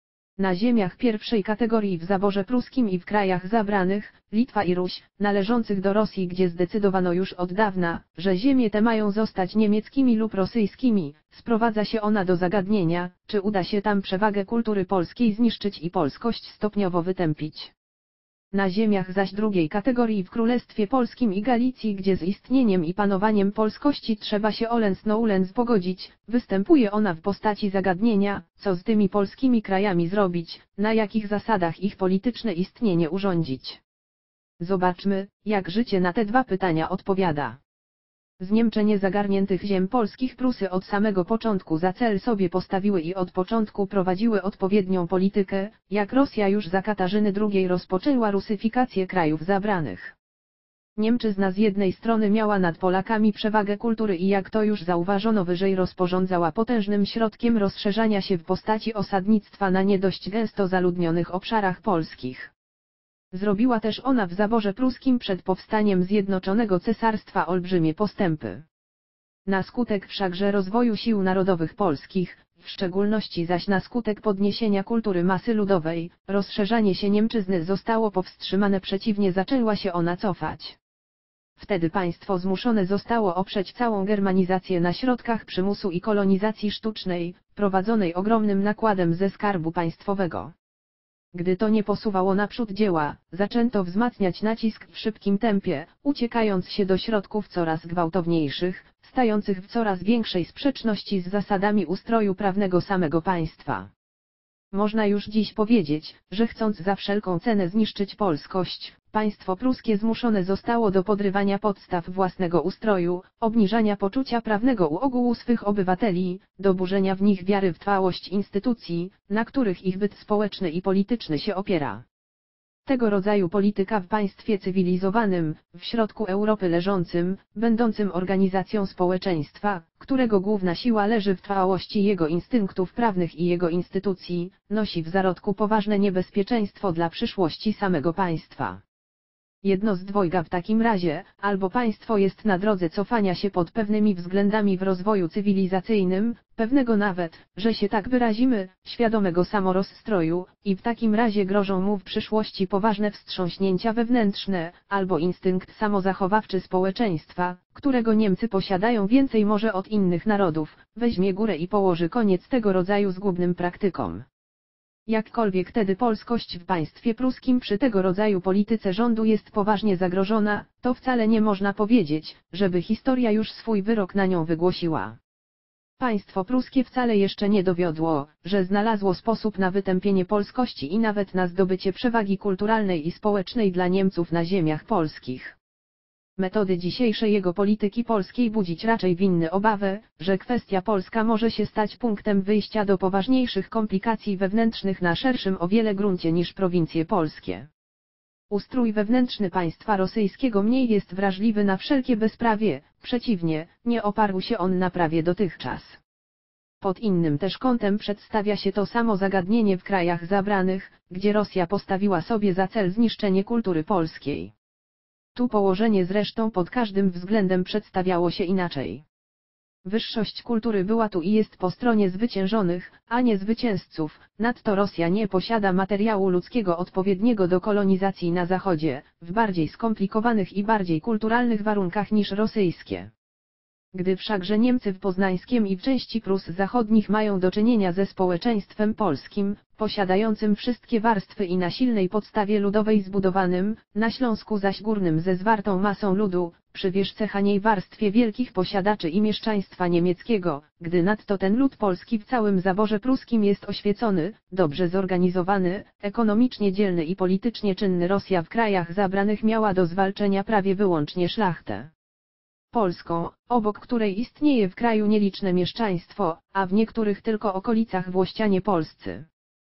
Na ziemiach pierwszej kategorii w zaborze pruskim i w krajach zabranych, Litwa i Ruś, należących do Rosji, gdzie zdecydowano już od dawna, że ziemie te mają zostać niemieckimi lub rosyjskimi, sprowadza się ona do zagadnienia, czy uda się tam przewagę kultury polskiej zniszczyć i polskość stopniowo wytępić. Na ziemiach zaś drugiej kategorii w Królestwie Polskim i Galicji, gdzie z istnieniem i panowaniem polskości trzeba się olens no ulens pogodzić, występuje ona w postaci zagadnienia, co z tymi polskimi krajami zrobić, na jakich zasadach ich polityczne istnienie urządzić. Zobaczmy, jak życie na te dwa pytania odpowiada. Zniemczenie zagarniętych ziem polskich Prusy od samego początku za cel sobie postawiły i od początku prowadziły odpowiednią politykę, jak Rosja już za Katarzyny drugiej rozpoczęła rusyfikację krajów zabranych. Niemczyzna z jednej strony miała nad Polakami przewagę kultury i jak to już zauważono wyżej rozporządzała potężnym środkiem rozszerzania się w postaci osadnictwa na nie dość gęsto zaludnionych obszarach polskich. Zrobiła też ona w zaborze pruskim przed powstaniem Zjednoczonego Cesarstwa olbrzymie postępy. Na skutek wszakże rozwoju sił narodowych polskich, w szczególności zaś na skutek podniesienia kultury masy ludowej, rozszerzanie się Niemczyzny zostało powstrzymane, przeciwnie zaczęła się ona cofać. Wtedy państwo zmuszone zostało oprzeć całą germanizację na środkach przymusu i kolonizacji sztucznej, prowadzonej ogromnym nakładem ze skarbu państwowego. Gdy to nie posuwało naprzód dzieła, zaczęto wzmacniać nacisk w szybkim tempie, uciekając się do środków coraz gwałtowniejszych, stających w coraz większej sprzeczności z zasadami ustroju prawnego samego państwa. Można już dziś powiedzieć, że chcąc za wszelką cenę zniszczyć polskość, państwo pruskie zmuszone zostało do podrywania podstaw własnego ustroju, obniżania poczucia prawnego u ogółu swych obywateli, do burzenia w nich wiary w trwałość instytucji, na których ich byt społeczny i polityczny się opiera. Tego rodzaju polityka w państwie cywilizowanym, w środku Europy leżącym, będącym organizacją społeczeństwa, którego główna siła leży w trwałości jego instynktów prawnych i jego instytucji, nosi w zarodku poważne niebezpieczeństwo dla przyszłości samego państwa. Jedno z dwojga w takim razie, albo państwo jest na drodze cofania się pod pewnymi względami w rozwoju cywilizacyjnym, pewnego nawet, że się tak wyrazimy, świadomego samorozstroju, i w takim razie grożą mu w przyszłości poważne wstrząśnięcia wewnętrzne, albo instynkt samozachowawczy społeczeństwa, którego Niemcy posiadają więcej może od innych narodów, weźmie górę i położy koniec tego rodzaju zgubnym praktykom. Jakkolwiek tedy polskość w państwie pruskim przy tego rodzaju polityce rządu jest poważnie zagrożona, to wcale nie można powiedzieć, żeby historia już swój wyrok na nią wygłosiła. Państwo pruskie wcale jeszcze nie dowiodło, że znalazło sposób na wytępienie polskości i nawet na zdobycie przewagi kulturalnej i społecznej dla Niemców na ziemiach polskich. Metody dzisiejszej jego polityki polskiej budzić raczej winny obawę, że kwestia polska może się stać punktem wyjścia do poważniejszych komplikacji wewnętrznych na szerszym o wiele gruncie niż prowincje polskie. Ustrój wewnętrzny państwa rosyjskiego mniej jest wrażliwy na wszelkie bezprawie, przeciwnie, nie oparł się on na prawie dotychczas. Pod innym też kątem przedstawia się to samo zagadnienie w krajach zabranych, gdzie Rosja postawiła sobie za cel zniszczenie kultury polskiej. Tu położenie zresztą pod każdym względem przedstawiało się inaczej. Wyższość kultury była tu i jest po stronie zwyciężonych, a nie zwycięzców, nadto Rosja nie posiada materiału ludzkiego odpowiedniego do kolonizacji na Zachodzie, w bardziej skomplikowanych i bardziej kulturalnych warunkach niż rosyjskie. Gdy wszakże Niemcy w Poznańskiem i w części Prus Zachodnich mają do czynienia ze społeczeństwem polskim, posiadającym wszystkie warstwy i na silnej podstawie ludowej zbudowanym, na Śląsku zaś górnym ze zwartą masą ludu, przy wierzchechaniej warstwie wielkich posiadaczy i mieszczaństwa niemieckiego, gdy nadto ten lud polski w całym zaborze pruskim jest oświecony, dobrze zorganizowany, ekonomicznie dzielny i politycznie czynny, Rosja w krajach zabranych miała do zwalczenia prawie wyłącznie szlachtę polską, obok której istnieje w kraju nieliczne mieszczaństwo, a w niektórych tylko okolicach włościanie polscy.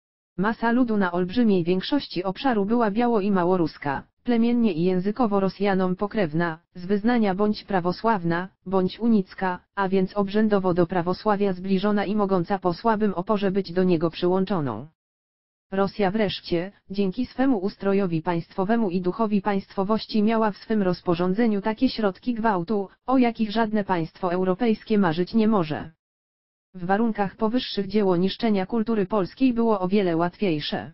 Masa ludu na olbrzymiej większości obszaru była biało- i małoruska, plemiennie i językowo Rosjanom pokrewna, z wyznania bądź prawosławna, bądź unicka, a więc obrzędowo do prawosławia zbliżona i mogąca po słabym oporze być do niego przyłączoną. Rosja wreszcie, dzięki swemu ustrojowi państwowemu i duchowi państwowości miała w swym rozporządzeniu takie środki gwałtu, o jakich żadne państwo europejskie marzyć nie może. W warunkach powyższych dzieło niszczenia kultury polskiej było o wiele łatwiejsze.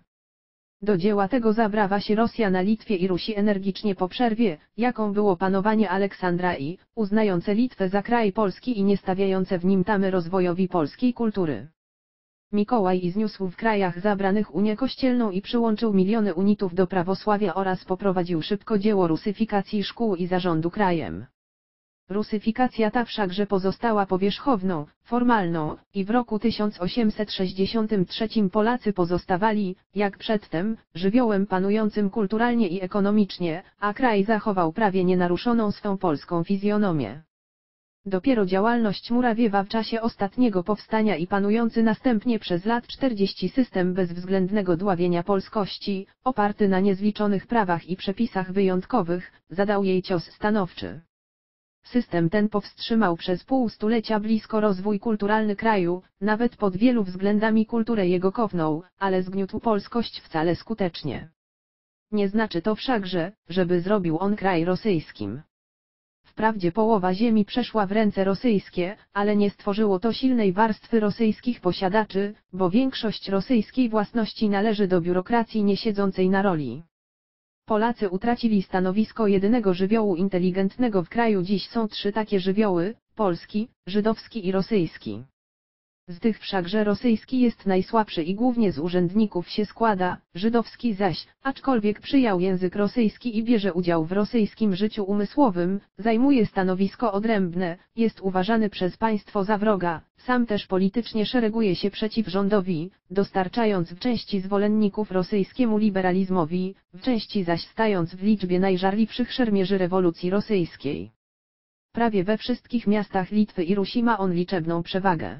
Do dzieła tego zabrała się Rosja na Litwie i Rusi energicznie po przerwie, jaką było panowanie Aleksandra I, uznające Litwę za kraj polski i nie stawiające w nim tamy rozwojowi polskiej kultury. Mikołaj zniósł w krajach zabranych Unię Kościelną i przyłączył miliony unitów do prawosławia oraz poprowadził szybko dzieło rusyfikacji szkół i zarządu krajem. Rusyfikacja ta wszakże pozostała powierzchowną, formalną, i w roku tysiąc osiemset sześćdziesiątym trzecim Polacy pozostawali, jak przedtem, żywiołem panującym kulturalnie i ekonomicznie, a kraj zachował prawie nienaruszoną swą polską fizjonomię. Dopiero działalność Murawiewa w czasie ostatniego powstania i panujący następnie przez lat czterdzieści system bezwzględnego dławienia polskości, oparty na niezliczonych prawach i przepisach wyjątkowych, zadał jej cios stanowczy. System ten powstrzymał przez pół stulecia blisko rozwój kulturalny kraju, nawet pod wielu względami kulturę jego cofnął, ale zgniótł polskość wcale skutecznie. Nie znaczy to wszakże, żeby zrobił on kraj rosyjskim. Wprawdzie połowa ziemi przeszła w ręce rosyjskie, ale nie stworzyło to silnej warstwy rosyjskich posiadaczy, bo większość rosyjskiej własności należy do biurokracji nie siedzącej na roli. Polacy utracili stanowisko jedynego żywiołu inteligentnego w kraju. Dziś są trzy takie żywioły: polski, żydowski i rosyjski. Z tych wszakże rosyjski jest najsłabszy i głównie z urzędników się składa, żydowski zaś, aczkolwiek przyjął język rosyjski i bierze udział w rosyjskim życiu umysłowym, zajmuje stanowisko odrębne, jest uważany przez państwo za wroga, sam też politycznie szereguje się przeciw rządowi, dostarczając w części zwolenników rosyjskiemu liberalizmowi, w części zaś stając w liczbie najżarliwszych szermierzy rewolucji rosyjskiej. Prawie we wszystkich miastach Litwy i Rusi ma on liczebną przewagę.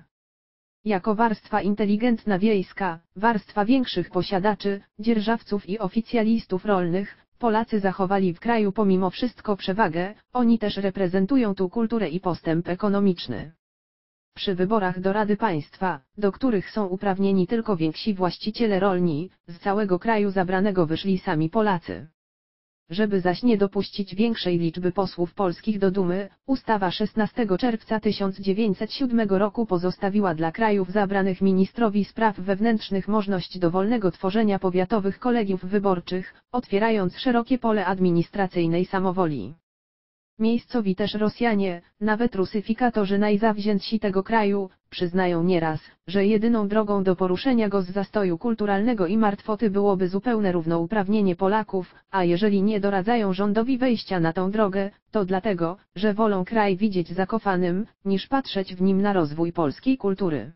Jako warstwa inteligentna wiejska, warstwa większych posiadaczy, dzierżawców i oficjalistów rolnych, Polacy zachowali w kraju pomimo wszystko przewagę, oni też reprezentują tu kulturę i postęp ekonomiczny. Przy wyborach do Rady Państwa, do których są uprawnieni tylko więksi właściciele rolni, z całego kraju zabranego wyszli sami Polacy. Żeby zaś nie dopuścić większej liczby posłów polskich do Dumy, ustawa szesnastego czerwca tysiąc dziewięćset siódmego roku pozostawiła dla krajów zabranych ministrowi spraw wewnętrznych możliwość dowolnego tworzenia powiatowych kolegiów wyborczych, otwierając szerokie pole administracyjnej samowoli. Miejscowi też Rosjanie, nawet rusyfikatorzy najzawziętsi tego kraju, przyznają nieraz, że jedyną drogą do poruszenia go z zastoju kulturalnego i martwoty byłoby zupełne równouprawnienie Polaków, a jeżeli nie doradzają rządowi wejścia na tę drogę, to dlatego, że wolą kraj widzieć zakofanym, niż patrzeć w nim na rozwój polskiej kultury.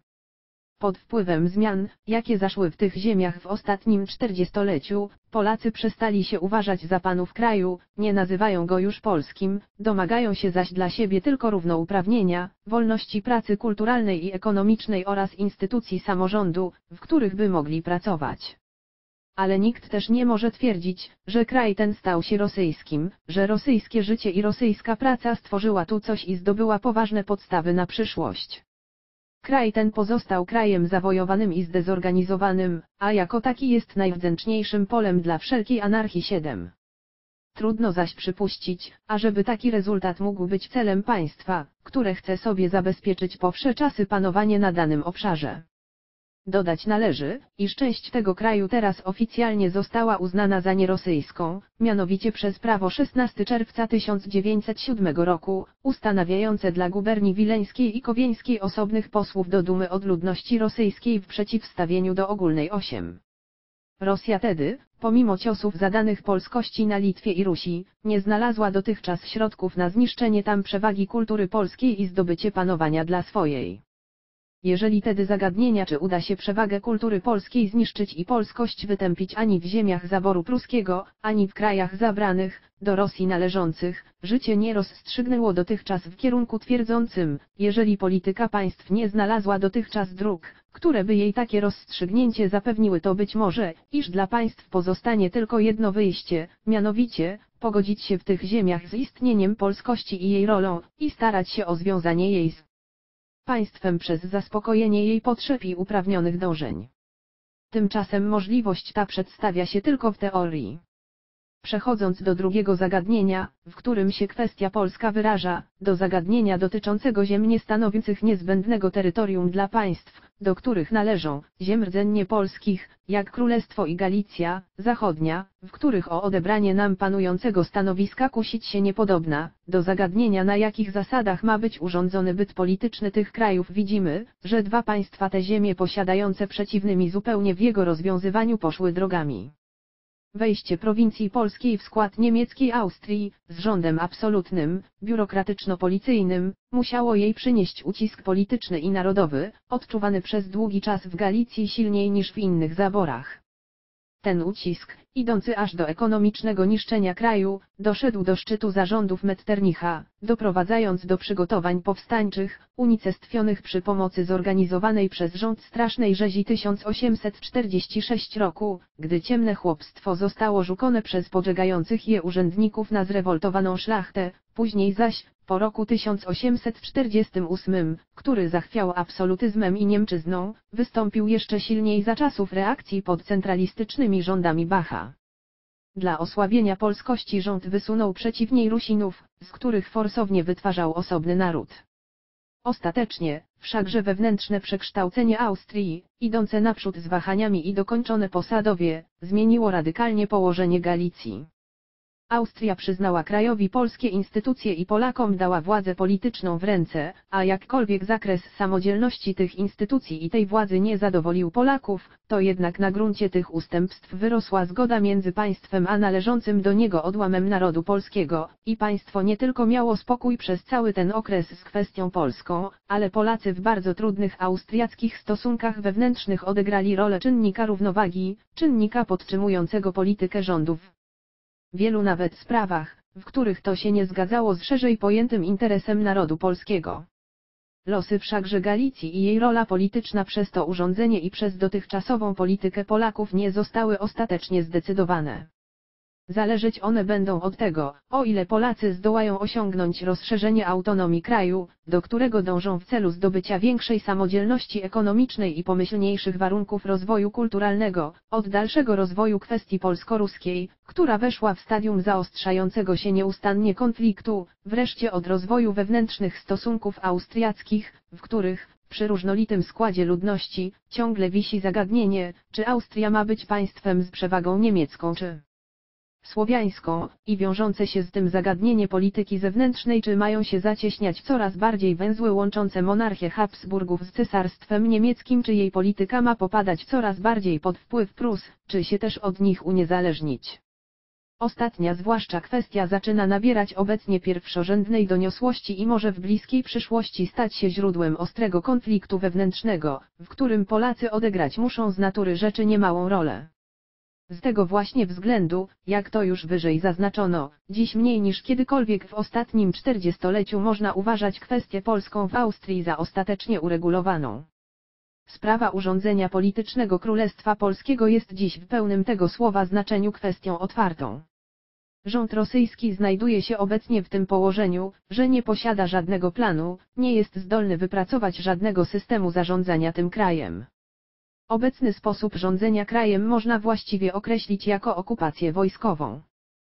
Pod wpływem zmian, jakie zaszły w tych ziemiach w ostatnim czterdziestoleciu, Polacy przestali się uważać za panów kraju, nie nazywają go już polskim, domagają się zaś dla siebie tylko równouprawnienia, wolności pracy kulturalnej i ekonomicznej oraz instytucji samorządu, w których by mogli pracować. Ale nikt też nie może twierdzić, że kraj ten stał się rosyjskim, że rosyjskie życie i rosyjska praca stworzyła tu coś i zdobyła poważne podstawy na przyszłość. Kraj ten pozostał krajem zawojowanym i zdezorganizowanym, a jako taki jest najwdzięczniejszym polem dla wszelkiej anarchii. siedem. Trudno zaś przypuścić, ażeby taki rezultat mógł być celem państwa, które chce sobie zabezpieczyć po wsze czasy panowanie na danym obszarze. Dodać należy, iż część tego kraju teraz oficjalnie została uznana za nierosyjską, mianowicie przez prawo szesnastego czerwca tysiąc dziewięćset siódmego roku, ustanawiające dla guberni wileńskiej i kowieńskiej osobnych posłów do Dumy od ludności rosyjskiej w przeciwstawieniu do ogólnej. osiem. Rosja tedy, pomimo ciosów zadanych polskości na Litwie i Rusi, nie znalazła dotychczas środków na zniszczenie tam przewagi kultury polskiej i zdobycie panowania dla swojej. Jeżeli tedy zagadnienia, czy uda się przewagę kultury polskiej zniszczyć i polskość wytępić ani w ziemiach zaboru pruskiego, ani w krajach zabranych, do Rosji należących, życie nie rozstrzygnęło dotychczas w kierunku twierdzącym, jeżeli polityka państw nie znalazła dotychczas dróg, które by jej takie rozstrzygnięcie zapewniły, to być może, iż dla państw pozostanie tylko jedno wyjście, mianowicie, pogodzić się w tych ziemiach z istnieniem polskości i jej rolą, i starać się o związanie jej z państwem przez zaspokojenie jej potrzeb i uprawnionych dążeń. Tymczasem możliwość ta przedstawia się tylko w teorii. Przechodząc do drugiego zagadnienia, w którym się kwestia polska wyraża, do zagadnienia dotyczącego ziem niestanowiących niezbędnego terytorium dla państw, do których należą ziem rdzennie polskich, jak Królestwo i Galicja Zachodnia, w których o odebranie nam panującego stanowiska kusić się niepodobna, do zagadnienia, na jakich zasadach ma być urządzony byt polityczny tych krajów, widzimy, że dwa państwa te ziemie posiadające przeciwnymi zupełnie w jego rozwiązywaniu poszły drogami. Wejście prowincji polskiej w skład niemieckiej Austrii, z rządem absolutnym, biurokratyczno-policyjnym, musiało jej przynieść ucisk polityczny i narodowy, odczuwany przez długi czas w Galicji silniej niż w innych zaborach. Ten ucisk, idący aż do ekonomicznego niszczenia kraju, doszedł do szczytu zarządów Metternicha, doprowadzając do przygotowań powstańczych, unicestwionych przy pomocy zorganizowanej przez rząd strasznej rzezi tysiąc osiemset czterdziestego szóstego roku, gdy ciemne chłopstwo zostało żukone przez podżegających je urzędników na zrewoltowaną szlachtę, później zaś, po roku tysiąc osiemset czterdziestym ósmym, który zachwiał absolutyzmem i niemczyzną, wystąpił jeszcze silniej za czasów reakcji pod centralistycznymi rządami Bacha. Dla osłabienia polskości rząd wysunął przeciw niej Rusinów, z których forsownie wytwarzał osobny naród. Ostatecznie, wszakże wewnętrzne przekształcenie Austrii, idące naprzód z wahaniami i dokończone po Sadowie, zmieniło radykalnie położenie Galicji. Austria przyznała krajowi polskie instytucje i Polakom dała władzę polityczną w ręce, a jakkolwiek zakres samodzielności tych instytucji i tej władzy nie zadowolił Polaków, to jednak na gruncie tych ustępstw wyrosła zgoda między państwem a należącym do niego odłamem narodu polskiego, i państwo nie tylko miało spokój przez cały ten okres z kwestią polską, ale Polacy w bardzo trudnych austriackich stosunkach wewnętrznych odegrali rolę czynnika równowagi, czynnika podtrzymującego politykę rządów. W wielu nawet sprawach, w których to się nie zgadzało z szerzej pojętym interesem narodu polskiego. Losy wszakże Galicji i jej rola polityczna przez to urządzenie i przez dotychczasową politykę Polaków nie zostały ostatecznie zdecydowane. Zależeć one będą od tego, o ile Polacy zdołają osiągnąć rozszerzenie autonomii kraju, do którego dążą w celu zdobycia większej samodzielności ekonomicznej i pomyślniejszych warunków rozwoju kulturalnego, od dalszego rozwoju kwestii polsko-ruskiej, która weszła w stadium zaostrzającego się nieustannie konfliktu, wreszcie od rozwoju wewnętrznych stosunków austriackich, w których, przy różnolitym składzie ludności, ciągle wisi zagadnienie, czy Austria ma być państwem z przewagą niemiecką czy słowiańską, i wiążące się z tym zagadnienie polityki zewnętrznej, czy mają się zacieśniać coraz bardziej węzły łączące monarchię Habsburgów z cesarstwem niemieckim, czy jej polityka ma popadać coraz bardziej pod wpływ Prus, czy się też od nich uniezależnić. Ostatnia zwłaszcza kwestia zaczyna nabierać obecnie pierwszorzędnej doniosłości i może w bliskiej przyszłości stać się źródłem ostrego konfliktu wewnętrznego, w którym Polacy odegrać muszą z natury rzeczy niemałą rolę. Z tego właśnie względu, jak to już wyżej zaznaczono, dziś mniej niż kiedykolwiek w ostatnim czterdziestoleciu można uważać kwestię polską w Austrii za ostatecznie uregulowaną. Sprawa urządzenia politycznego Królestwa Polskiego jest dziś w pełnym tego słowa znaczeniu kwestią otwartą. Rząd rosyjski znajduje się obecnie w tym położeniu, że nie posiada żadnego planu, nie jest zdolny wypracować żadnego systemu zarządzania tym krajem. Obecny sposób rządzenia krajem można właściwie określić jako okupację wojskową.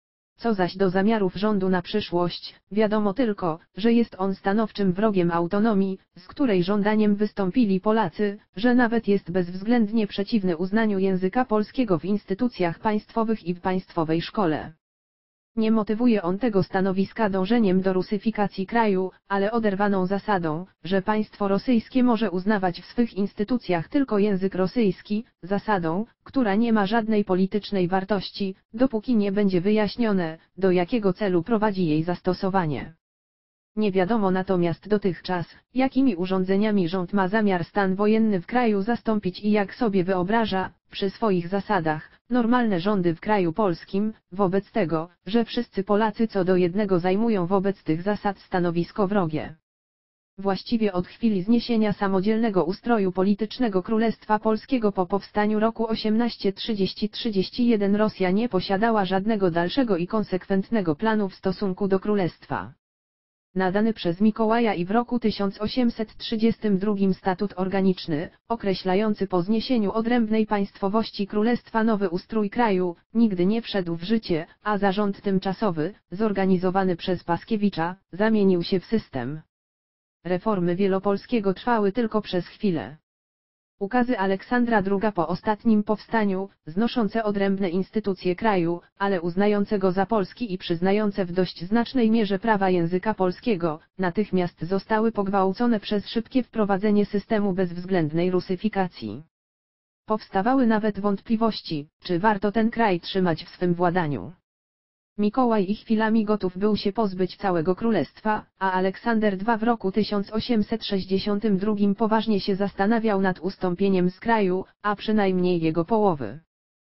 Co zaś do zamiarów rządu na przyszłość, wiadomo tylko, że jest on stanowczym wrogiem autonomii, z której żądaniem wystąpili Polacy, że nawet jest bezwzględnie przeciwny uznaniu języka polskiego w instytucjach państwowych i w państwowej szkole. Nie motywuje on tego stanowiska dążeniem do rusyfikacji kraju, ale oderwaną zasadą, że państwo rosyjskie może uznawać w swych instytucjach tylko język rosyjski, zasadą, która nie ma żadnej politycznej wartości, dopóki nie będzie wyjaśnione, do jakiego celu prowadzi jej zastosowanie. Nie wiadomo natomiast dotychczas, jakimi urządzeniami rząd ma zamiar stan wojenny w kraju zastąpić i jak sobie wyobraża, przy swoich zasadach, normalne rządy w kraju polskim, wobec tego, że wszyscy Polacy co do jednego zajmują wobec tych zasad stanowisko wrogie. Właściwie od chwili zniesienia samodzielnego ustroju politycznego Królestwa Polskiego po powstaniu roku osiemnaście trzydzieści trzydzieści jeden Rosja nie posiadała żadnego dalszego i konsekwentnego planu w stosunku do Królestwa. Nadany przez Mikołaja i w roku tysiąc osiemset trzydziestym drugim statut organiczny, określający po zniesieniu odrębnej państwowości królestwa nowy ustrój kraju, nigdy nie wszedł w życie, a zarząd tymczasowy, zorganizowany przez Paskiewicza, zamienił się w system. Reformy Wielopolskiego trwały tylko przez chwilę. Ukazy Aleksandra drugiego po ostatnim powstaniu, znoszące odrębne instytucje kraju, ale uznające go za polski i przyznające w dość znacznej mierze prawa języka polskiego, natychmiast zostały pogwałcone przez szybkie wprowadzenie systemu bezwzględnej rusyfikacji. Powstawały nawet wątpliwości, czy warto ten kraj trzymać w swym władaniu. Mikołaj i chwilami gotów był się pozbyć całego królestwa, a Aleksander drugi w roku tysiąc osiemset sześćdziesiątym drugim poważnie się zastanawiał nad ustąpieniem z kraju, a przynajmniej jego połowy.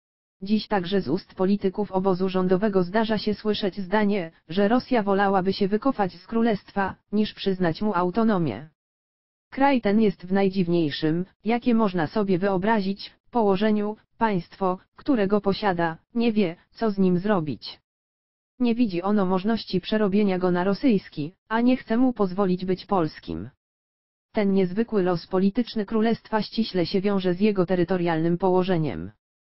Dziś także z ust polityków obozu rządowego zdarza się słyszeć zdanie, że Rosja wolałaby się wykopać z królestwa, niż przyznać mu autonomię. Kraj ten jest w najdziwniejszym, jakie można sobie wyobrazić, położeniu, państwo, którego posiada, nie wie, co z nim zrobić. Nie widzi ono możliwości przerobienia go na rosyjski, a nie chce mu pozwolić być polskim. Ten niezwykły los polityczny królestwa ściśle się wiąże z jego terytorialnym położeniem.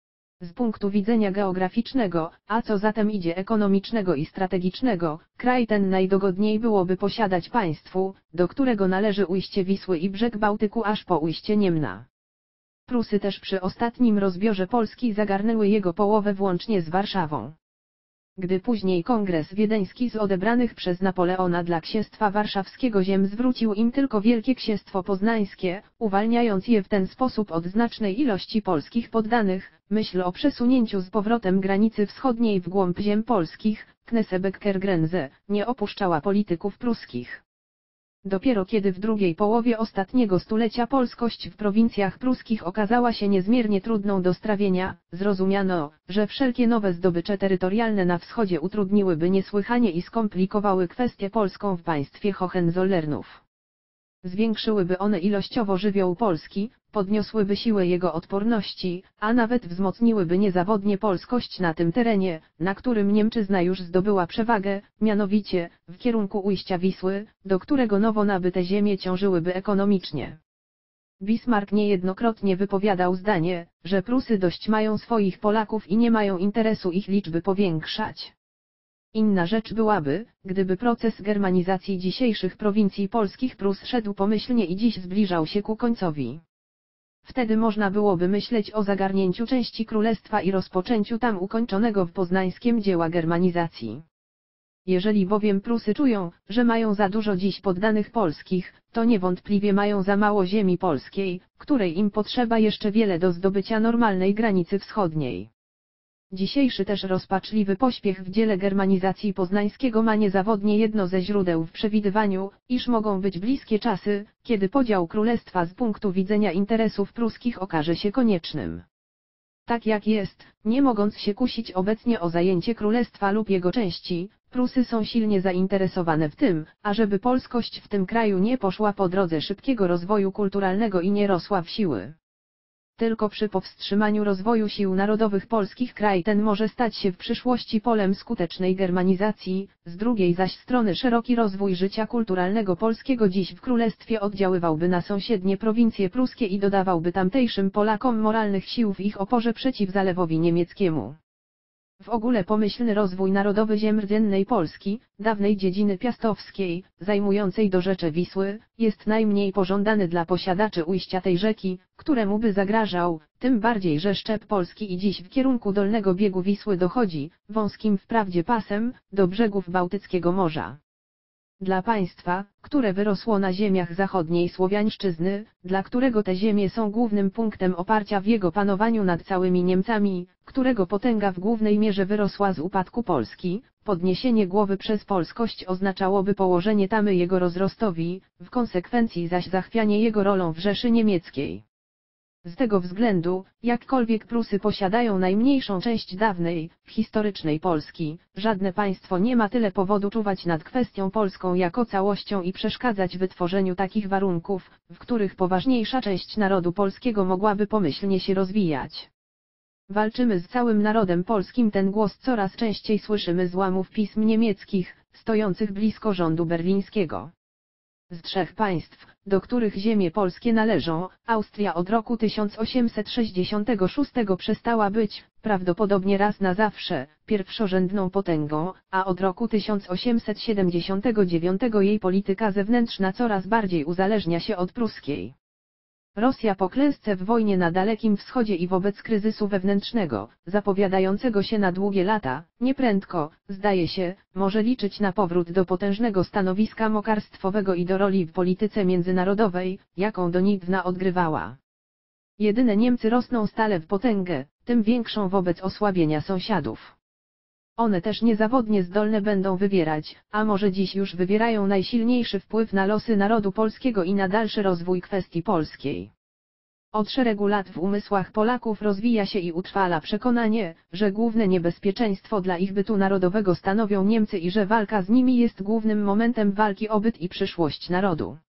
Z punktu widzenia geograficznego, a co zatem idzie ekonomicznego i strategicznego, kraj ten najdogodniej byłoby posiadać państwu, do którego należy ujście Wisły i brzeg Bałtyku aż po ujście Niemna. Prusy też przy ostatnim rozbiorze Polski zagarnęły jego połowę włącznie z Warszawą. Gdy później Kongres Wiedeński z odebranych przez Napoleona dla Księstwa Warszawskiego ziem zwrócił im tylko Wielkie Księstwo Poznańskie, uwalniając je w ten sposób od znacznej ilości polskich poddanych, myśl o przesunięciu z powrotem granicy wschodniej w głąb ziem polskich, Knesebecker-Grenze, nie opuszczała polityków pruskich. Dopiero kiedy w drugiej połowie ostatniego stulecia polskość w prowincjach pruskich okazała się niezmiernie trudną do strawienia, zrozumiano, że wszelkie nowe zdobycze terytorialne na wschodzie utrudniłyby niesłychanie i skomplikowały kwestię polską w państwie Hohenzollernów. Zwiększyłyby one ilościowo żywioł Polski, podniosłyby siłę jego odporności, a nawet wzmocniłyby niezawodnie polskość na tym terenie, na którym Niemczyzna już zdobyła przewagę, mianowicie, w kierunku ujścia Wisły, do którego nowo nabyte ziemie ciążyłyby ekonomicznie. Bismarck niejednokrotnie wypowiadał zdanie, że Prusy dość mają swoich Polaków i nie mają interesu ich liczby powiększać. Inna rzecz byłaby, gdyby proces germanizacji dzisiejszych prowincji polskich Prus szedł pomyślnie i dziś zbliżał się ku końcowi. Wtedy można byłoby myśleć o zagarnięciu części królestwa i rozpoczęciu tam ukończonego w poznańskiem dzieła germanizacji. Jeżeli bowiem Prusy czują, że mają za dużo dziś poddanych polskich, to niewątpliwie mają za mało ziemi polskiej, której im potrzeba jeszcze wiele do zdobycia normalnej granicy wschodniej. Dzisiejszy też rozpaczliwy pośpiech w dziele germanizacji poznańskiego ma niezawodnie jedno ze źródeł w przewidywaniu, iż mogą być bliskie czasy, kiedy podział królestwa z punktu widzenia interesów pruskich okaże się koniecznym. Tak jak jest, nie mogąc się kusić obecnie o zajęcie królestwa lub jego części, Prusy są silnie zainteresowane w tym, ażeby polskość w tym kraju nie poszła po drodze szybkiego rozwoju kulturalnego i nie rosła w siły. Tylko przy powstrzymaniu rozwoju sił narodowych polskich kraj ten może stać się w przyszłości polem skutecznej germanizacji, z drugiej zaś strony szeroki rozwój życia kulturalnego polskiego dziś w królestwie oddziaływałby na sąsiednie prowincje pruskie i dodawałby tamtejszym Polakom moralnych sił w ich oporze przeciw zalewowi niemieckiemu. W ogóle pomyślny rozwój narodowy ziem rdzennej Polski, dawnej dziedziny piastowskiej, zajmującej dorzecze Wisły, jest najmniej pożądany dla posiadaczy ujścia tej rzeki, któremu by zagrażał, tym bardziej że szczep Polski i dziś w kierunku dolnego biegu Wisły dochodzi, wąskim wprawdzie pasem, do brzegów Bałtyckiego Morza. Dla państwa, które wyrosło na ziemiach zachodniej Słowiańszczyzny, dla którego te ziemie są głównym punktem oparcia w jego panowaniu nad całymi Niemcami, którego potęga w głównej mierze wyrosła z upadku Polski, podniesienie głowy przez polskość oznaczałoby położenie tamy jego rozrostowi, w konsekwencji zaś zachwianie jego rolą w Rzeszy Niemieckiej. Z tego względu, jakkolwiek Prusy posiadają najmniejszą część dawnej, historycznej Polski, żadne państwo nie ma tyle powodu czuwać nad kwestią polską jako całością i przeszkadzać wytworzeniu takich warunków, w których poważniejsza część narodu polskiego mogłaby pomyślnie się rozwijać. Walczymy z całym narodem polskim, ten głos coraz częściej słyszymy z łamów pism niemieckich, stojących blisko rządu berlińskiego. Z trzech państw, do których ziemie polskie należą, Austria od roku tysiąc osiemset sześćdziesiątego szóstego przestała być, prawdopodobnie raz na zawsze, pierwszorzędną potęgą, a od roku tysiąc osiemset siedemdziesiątego dziewiątego jej polityka zewnętrzna coraz bardziej uzależnia się od pruskiej. Rosja po klęsce w wojnie na Dalekim Wschodzie i wobec kryzysu wewnętrznego, zapowiadającego się na długie lata, nieprędko, zdaje się, może liczyć na powrót do potężnego stanowiska mocarstwowego i do roli w polityce międzynarodowej, jaką doniedawna odgrywała. Jedyne Niemcy rosną stale w potęgę, tym większą wobec osłabienia sąsiadów. One też niezawodnie zdolne będą wywierać, a może dziś już wywierają najsilniejszy wpływ na losy narodu polskiego i na dalszy rozwój kwestii polskiej. Od szeregu lat w umysłach Polaków rozwija się i utrwala przekonanie, że główne niebezpieczeństwo dla ich bytu narodowego stanowią Niemcy i że walka z nimi jest głównym momentem walki o byt i przyszłość narodu.